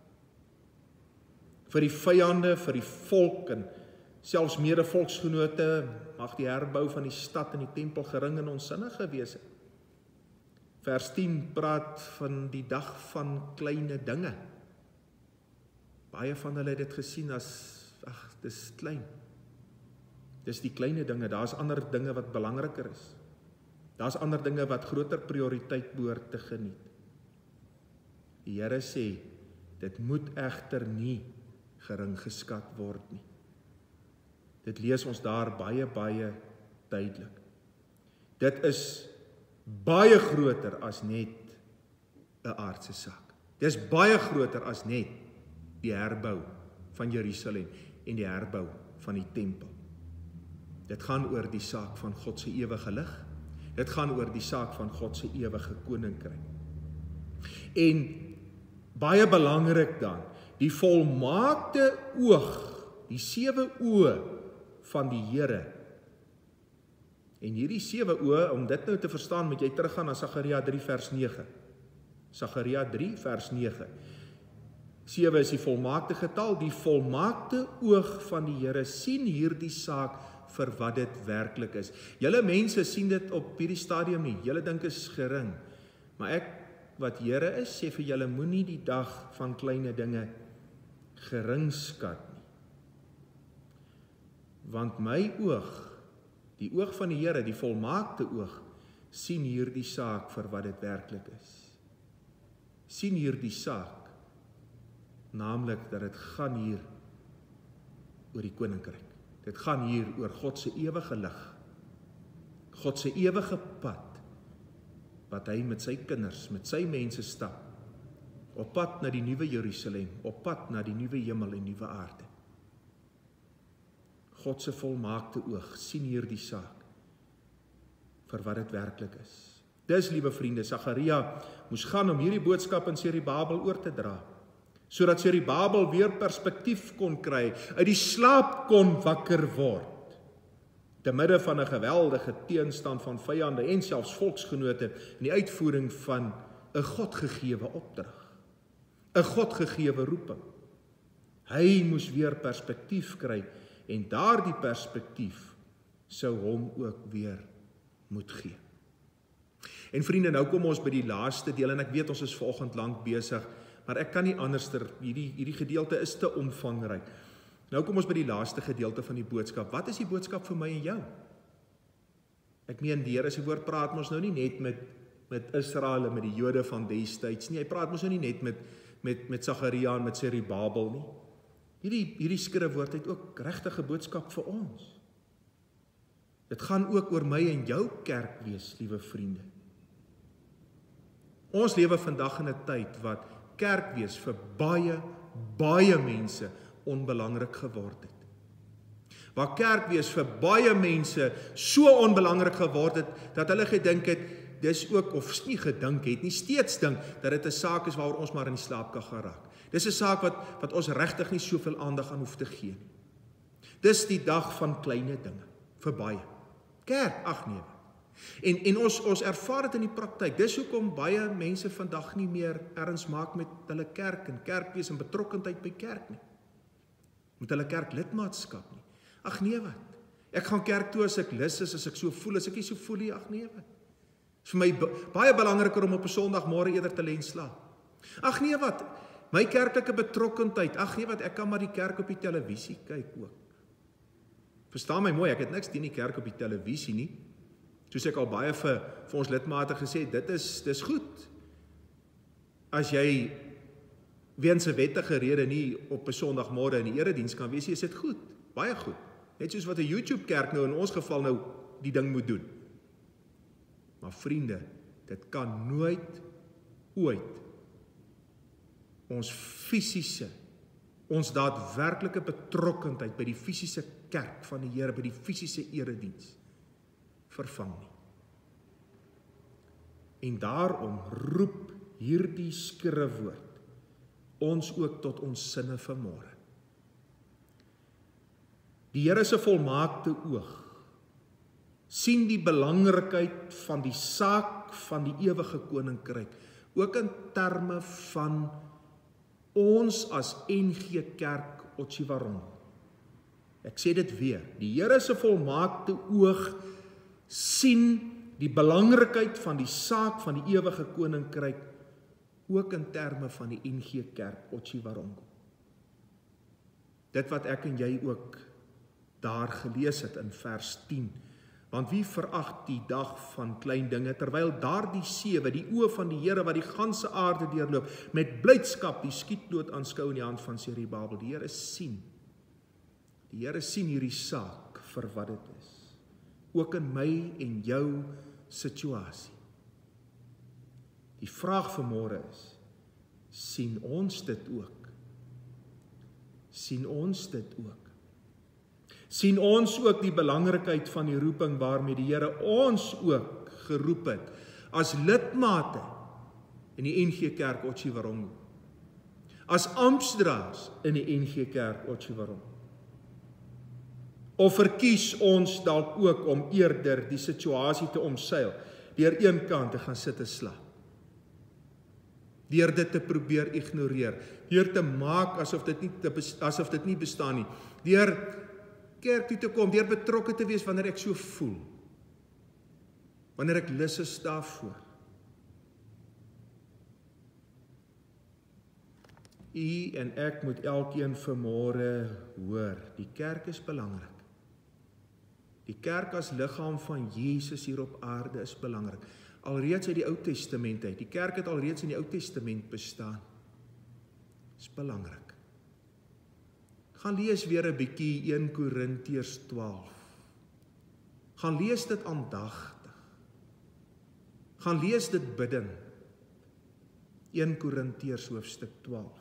Vir die vyande, vir die volk en selfs mede-volksgenote mag die herbou van die stad en die tempel gering en onsinnig gewees het. Vers 10 praat van die dag van kleine dinge. Baie van hulle het dit gesien as, ag, dis klein. Dis die kleine dinge, daar's ander dinge wat belangriker is. Daar's ander dinge wat groter prioriteit behoort te geniet. Die Here sê, dit moet egter nie gering geskat word nie. Dit lees ons daar baie duidelik. Dit is baie groter as net 'n aardse saak. Dit is baie groter as net die herbou van Jerusalem en die herbou van die tempel. Dit gaan oor die saak van God se ewige lig. Dit gaan oor die saak van God se ewige koninkryk. En baie belangrik dan, die volmaakte oog, die 7 oë van die Here. En hierdie 7 oë, om dit nou te verstaan, moet jy teruggaan na Sagaria 3 vers 9. Sagaria 3 vers 9. 7 is die volmaakte getal, die volmaakte oog van die Here sien hierdie saak vir wat dit werklik is. Julle mense sien dit op hierdie stadium nie, julle dink is gering, maar ek, wat Here is, sê vir julle, moenie die dag van kleine dinge gering skat nie. Want my oog, die oog van die Here, die volmaakte oog, sien hierdie saak vir wat dit werklik is. Sien hierdie saak, naamlik dat dit gaan hier oor die koninkryk. Dit gaan hier oor God se ewige lig. God se ewige pad, wat hy met sy kinders, met sy mense stap, op pad na die nuwe Jerusalem, op pad na die nuwe hemel en nuwe aarde. God se volmaakte oog sien hierdie saak vir wat dit werklik is. Dis, liewe vriende, Sagaria moes gaan om hierdie boodskap in Serubabel oor te dra, sodat Serubabel weer perspektief kon kry, uit die slaap kon wakker word, te midde van 'n geweldige teenstand van vyande en selfs volksgenote in die uitvoering van 'n Godgegewe opdrag, 'n Godgegewe roeping. Hy moes weer perspektief kry en daardie perspektief sou hom ook weer moet gee. En vriende, nou kom ons by die laaste deel en ek weet ons is vanoggend lank besig, maar ek kan nie anderster, hierdie gedeelte is te omvangryk. Nou kom ons by die laaste gedeelte van die boodskap. Wat is die boodskap vir my en jou? Ek meen, die Here se woord praat ons nou nie net met Israel en met die Jode van destyds nie. Hy praat ons nou nie net met Sagaria en met Serubabel nie. Hierdie skrifwoord het ook regtig 'n boodskap vir ons. Dit gaan ook oor my en jou kerk wees, liewe vriende. Ons lewe vandag in 'n tyd wat kerk wees vir baie mense onbelangrik geword het. Waar kerk wees vir baie mense so onbelangrik geword het, dat hulle gedink het, dis ook, of nie gedink het, nie steeds dink, dat dit 'n saak is waaroor ons maar in die slaap kan geraak. Dis 'n saak wat ons regtig nie soveel aandag aan hoef te gee. Dis die dag van kleine dinge, vir baie. Kerk, ag nee. En ons ervaar dit in die praktyk. Dis hoekom baie mense vandag nie meer erns maak met hulle kerk en kerkwees en betrokkenheid by kerk nie. Met hulle kerklidmaatskap nie. Ag nee wat. Ek gaan kerk toe as ek lus is, as ek so voel, as ek nie so voel nie, ag nee wat. Vir my baie belangriker om op 'n Sondagmôre eerder te lê en slaap. Ag nee wat. My kerklike betrokkenheid, ag nee wat, ek kan maar die kerk op die televisie kyk ook. Verstaan my mooi, ek het niks teen die kerk op die televisie nie. Soos ek al baie vir ons lidmate gesê, dis goed. As jy weens 'n wettige rede nie op 'n Sondagmôre in die erediens kan wees, is dit goed, baie goed. Net soos wat 'n YouTube kerk nou in ons geval nou die ding moet doen. Maar vriende, dit kan nooit ooit ons fisiese, ons daadwerklike betrokkenheid by die fisiese kerk van die Here, by die fisiese erediens vervang nie. En daarom roep hierdie skrifwoord ons ook tot ons sinne vanmôre. Die Here se volmaakte oog sien die belangrikheid van die saak van die ewige koninkryk, ook in terme van ons as NG Kerk Otjiwarongo. Ek sê dit weer, die Here se volmaakte oog sien die belangrikheid van die saak van die ewige koninkryk, ook in terme van die NG Kerk Otjiwarongo. Dit wat ek en jy ook daar gelees het in vers 10, want wie verag die dag van klein dinge, terwyl daardie sewe, die oë van die Here wat die ganse aarde deurloop, met blydskap die skietloot aanskou in die hand van Serubabel. Die Here sien hierdie saak vir wat dit is, ook in my en jou situasie. Die vraag vanmôre is, sien ons dit ook? Sien ons dit ook? Sien ons ook die belangrikheid van die roeping waarmee die Here ons ook geroep het, as lidmate in die NG Kerk Otjiwarongo, as amptdraers in die NG Kerk Otjiwarongo? Of verkies ons dalk ook om eerder die situasie te omseil, deur een kant te gaan sit en slaap, deur dit te probeer ignoreer, deur te maak asof dit nie bestaan nie, deur kerk toe te kom, deur betrokke te wees wanneer ek so voel, wanneer ek lus is daarvoor. U en ek moet elkeen vanmôre hoor, die kerk is belangrik. Die kerk as liggaam van Jesus hier op aarde is belangrik. Alreeds uit die Ou Testament uit. Die kerk het alreeds in die Ou Testament bestaan. Is belangrik. Gaan lees weer 'n bietjie 1 Korintiërs 12. Gaan lees dit aandagtig. Gaan lees dit bidden. 1 Korintiërs hoofstuk 12.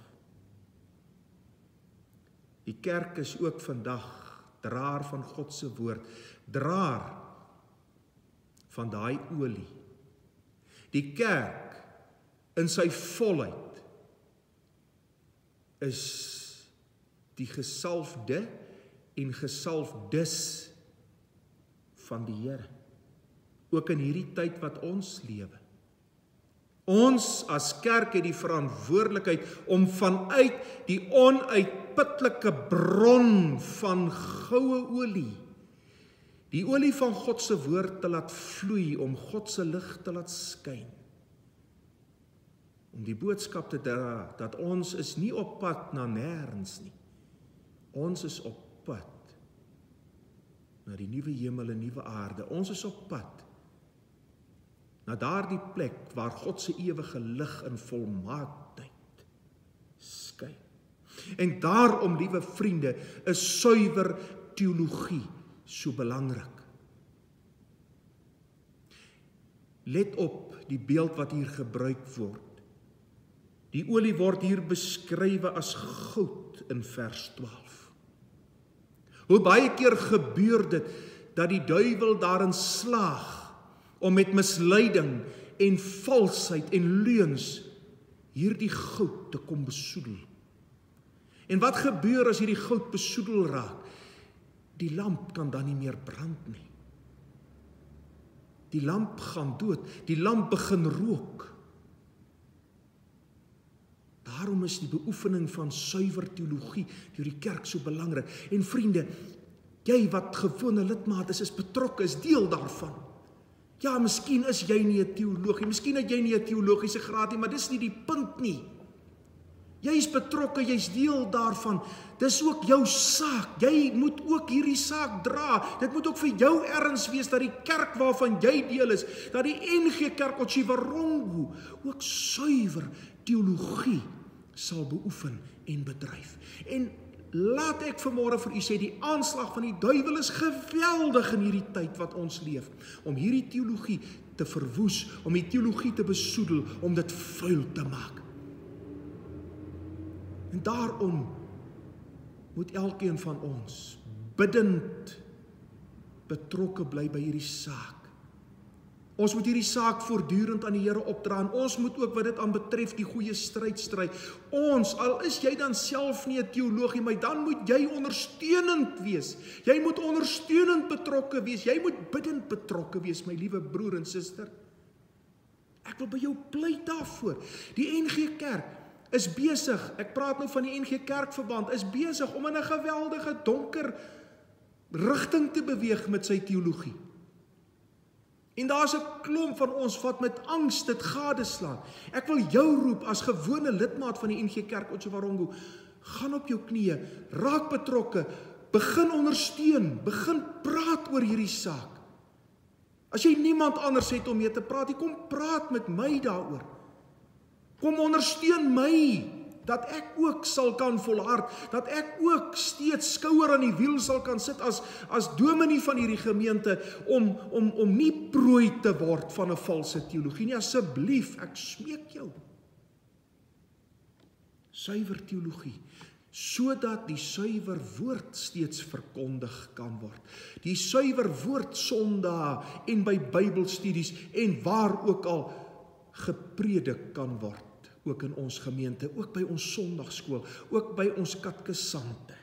Die kerk is ook vandag draer van God se woord, draer van daai olie Die kerk in sy volheid is die gesalfde en gesalfdes van die Here. Ook in hierdie tyd wat ons lewe. Ons as kerk het die verantwoordelikheid om vanuit die onuitputlike bron van goue olie, die olie van God se woord te laat vloei, om God se lig te laat skyn. Om die boodskap te dra, dat ons is nie op pad na nêrens nie. Ons is op pad na die nuwe hemel en nuwe aarde. Ons is op pad na daardie plek waar God se ewige lig in volmaaktheid skyn. En daarom, liewe vriende, is suiwer teologie so belangrik. Let op die beeld wat hier gebruik word. Die olie word hier beskrywe as goud in vers 12. Hoe baie keer gebeur dit dat die duiwel daarin slaag om met misleiding en valsheid en leuns hierdie goud te kom besoedel. En wat gebeur as hierdie goud besoedel raak? Die lamp kan dan nie meer brand nie. Die lamp gaan dood, die lamp begin rook. Daarom is die beoefening van suiwer teologie deur die kerk so belangrik. En vriende, jy wat gewone lidmaat is betrokke, is deel daarvan. Ja, miskien is jy nie 'n teoloog nie, miskien het jy nie 'n teologiese graad nie, maar dis nie die punt nie. Jy is betrokke, jy's deel daarvan. Dis ook jou saak. Jy moet ook hierdie saak dra. Dit moet ook vir jou erns wees dat die kerk waarvan jy deel is, dat die NG Kerk Otjiwarongo ook suiwer teologie sal beoefen en bedryf. En laat ek vanmôre vir u sê, die aanslag van die duiwel is geweldig in hierdie tyd wat ons leef, om hierdie teologie te verwoes, om die teologie te besoedel, om dit vuil te maak. En daarom moet elkeen van ons biddend betrokke bly by hierdie saak. Ons moet hierdie saak voortdurend aan die Here opdra, en ons moet ook wat dit aanbetref die goeie stryd stry. Ons, al is jy dan self nie 'n teoloog nie, maar dan moet jy ondersteunend wees. Jy moet ondersteunend betrokke wees. Jy moet biddend betrokke wees, my liewe broer en suster. Ek wil by jou pleit daarvoor. Die NG Kerk is besig, ek praat nou van die NG Kerkverband, is besig om in 'n geweldige donker rigting te beweeg met sy teologie. En daar's 'n klomp van ons wat met angs dit gadeslaan. Ek wil jou roep as gewone lidmaat van die NG Kerk Otjiwarongo, gaan op jou knieë, raak betrokke, begin ondersteun, begin praat oor hierdie saak. As jy niemand anders het om mee te praat, kom praat met my daaroor. Kom ondersteun my, dat ek ook sal kan volhard, dat ek ook steeds skouer aan die wiel sal kan sit as dominee van hierdie gemeente, om nie prooi te word van 'n valse teologie nie. Asseblief, ek smeek jou. Suiwer teologie, sodat die suiwer woord steeds verkondig kan word. Die suiwer woord Sondae en by Bybelstudies en waar ook al gepredik kan word. Ook in ons gemeente, ook by ons Sondagskool, ook by ons katkesante.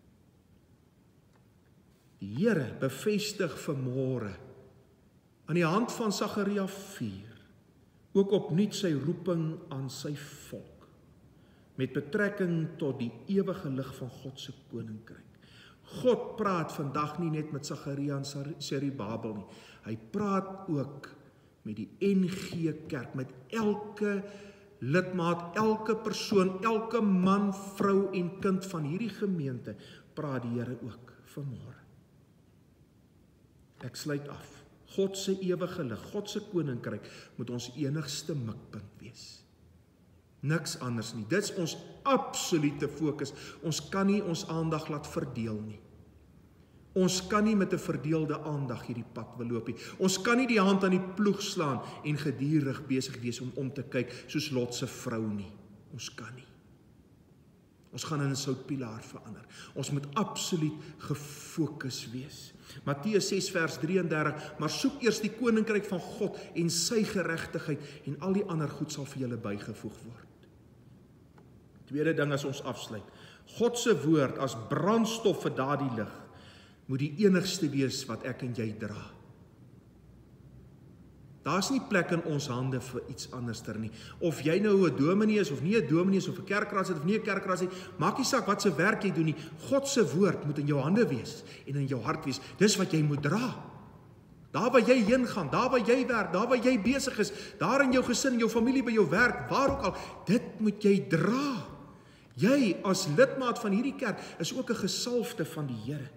Die Here bevestig vanmôre aan die hand van Sagaria 4 ook opnuut sy roeping aan sy volk met betrekking tot die ewige lig van God se koninkryk. God praat vandag nie net met Sagaria en Serubabel nie. Hy praat ook met die NG Kerk, met elke lidmaat, elke persoon, elke man, vrou en kind van hierdie gemeente, praat die Here ook vanmôre. Ek sluit af. God se ewige lig, God se koninkryk moet ons enigste mikpunt wees. Niks anders nie. Dit is ons absolute fokus. Ons kan nie ons aandag laat verdeel nie. Ons kan nie met 'n verdeelde aandag hierdie pad beloop nie. Ons kan nie die hand aan die ploeg slaan en gedurig besig wees om te kyk soos Lot se vrou nie. Ons kan nie. Ons gaan in 'n soutpilaar verander. Ons moet absoluut gefokus wees. Matteus 6 vers 33, maar soek eers die koninkryk van God en sy geregtigheid en al die ander goed sal vir julle bygevoeg word. Tweede ding as ons afsluit. God se woord as brandstof vir daardie lig moet die enigste wees wat ek en jy dra. Daar's nie plek in ons hande vir iets anderster nie. Of jy nou 'n dominee is of nie 'n dominee is of 'n kerkraad is of nie 'n kerkraad is, maak nie saak wat se werk jy doen nie. God se woord moet in jou hande wees en in jou hart wees. Dis wat jy moet dra. Daar waar jy heen gaan, daar waar jy werk, daar waar jy besig is, daar in jou gesin, jou familie, by jou werk, waar ook al, dit moet jy dra. Jy as lidmaat van hierdie kerk is ook 'n gesalfde van die Here.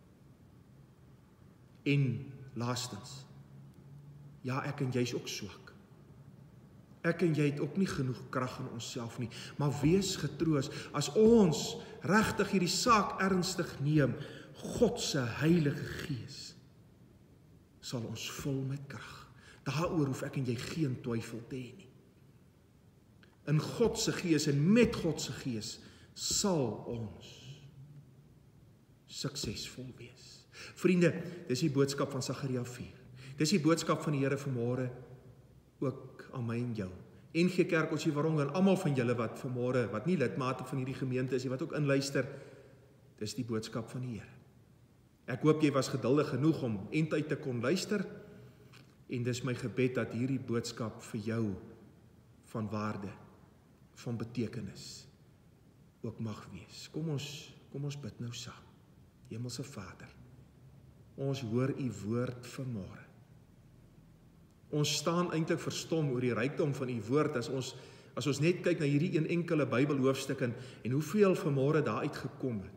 En laastens, ja, ek en jy is ook swak. Ek en jy het ook nie genoeg krag in onsself nie, maar wees getroos, as ons regtig hierdie saak ernstig neem, God se Heilige Gees sal ons vul met krag. Daaroor hoef ek en jy geen twyfel te hê nie. In God se Gees en met God se Gees sal ons suksesvol wees. Vriende, dis die boodskap van Sagaria 4. Dis die boodskap van die Here vanmôre ook aan my en jou. NG Kerk Otjiwarongo en almal van julle wat vanmôre, wat nie lidmate van hierdie gemeente is nie, wat ook inluister, dis die boodskap van die Here. Ek hoop jy was geduldig genoeg om eindtyd te kon luister, en dis my gebed dat hierdie boodskap vir jou van waarde, van betekenis ook mag wees. Kom ons bid nou saam. Hemelse Vader, ons hoor u woord vanmôre. Ons staan eintlik verstom oor die rykdom van u woord as ons net kyk na hierdie een enkele Bybelhoofstuk en hoeveel vanmôre daar uitgekom het.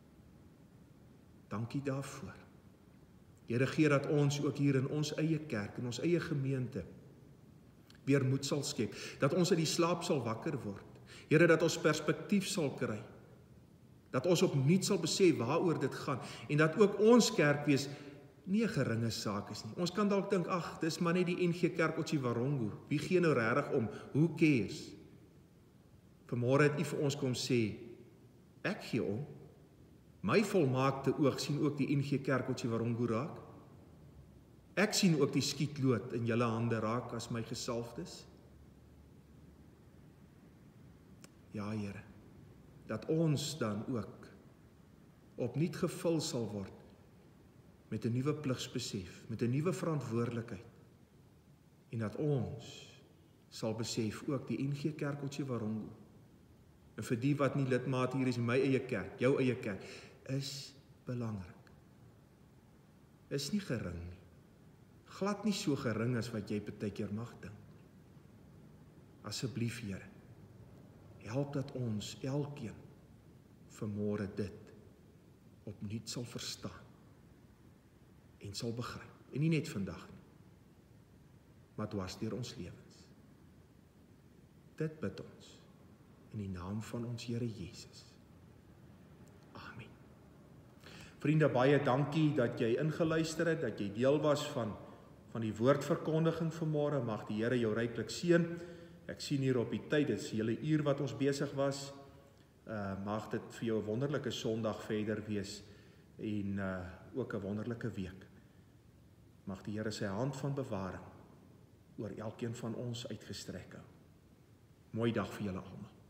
Dankie daarvoor. Here, gee dat ons ook hier in ons eie kerk, in ons eie gemeente, weer moed sal skep, dat ons uit die slaap sal wakker word. Here, dat ons perspektief sal kry, dat ons opnuut sal besef waaroor dit gaan, en dat ook ons kerk wees nie 'n geringe saak is nie. Ons kan dalk dink, ag, dis maar net die NG Kerk Otjiwarongo. Wie gee nou regtig om? Who cares? Vanmôre het u vir ons kom sê, ek gee om. My volmaakte oog sien ook die NG Kerk Otjiwarongo raak. Ek sien ook die skietlood in julle hande raak as my gesalfdes. Ja, Here, dat ons dan ook opnuut gevul sal word met 'n nuwe pligsbesef, met 'n nuwe verantwoordelikheid, en dat ons sal besef ook die NG Kerk Otjiwarongo, en vir die wat nie lidmaat hier is in my eie kerk, jou eie kerk, is belangrik. Is nie gering nie. Glad nie so gering as wat jy partykeer mag dink. Asseblief, Here, help dat ons elkeen vanmôre dit opnuut sal verstaan en sal begryp. En nie net vandag nie, maar dwars deur ons lewens. Dit bid ons in die naam van ons Here Jesus. Amen. Vriende, baie dankie dat jy ingeluister het, dat jy deel was van die woordverkondiging vanmôre. Mag die Here jou ryklik seën. Ek sien hier op die tyd, dit is 'n hele uur wat ons besig was. Mag dit vir jou 'n wonderlike Sondag verder wees en ook 'n wonderlike week. Mag die Here sy hand van bewaring oor elkeen van ons uitgestrek hou. Mooi dag vir julle almal.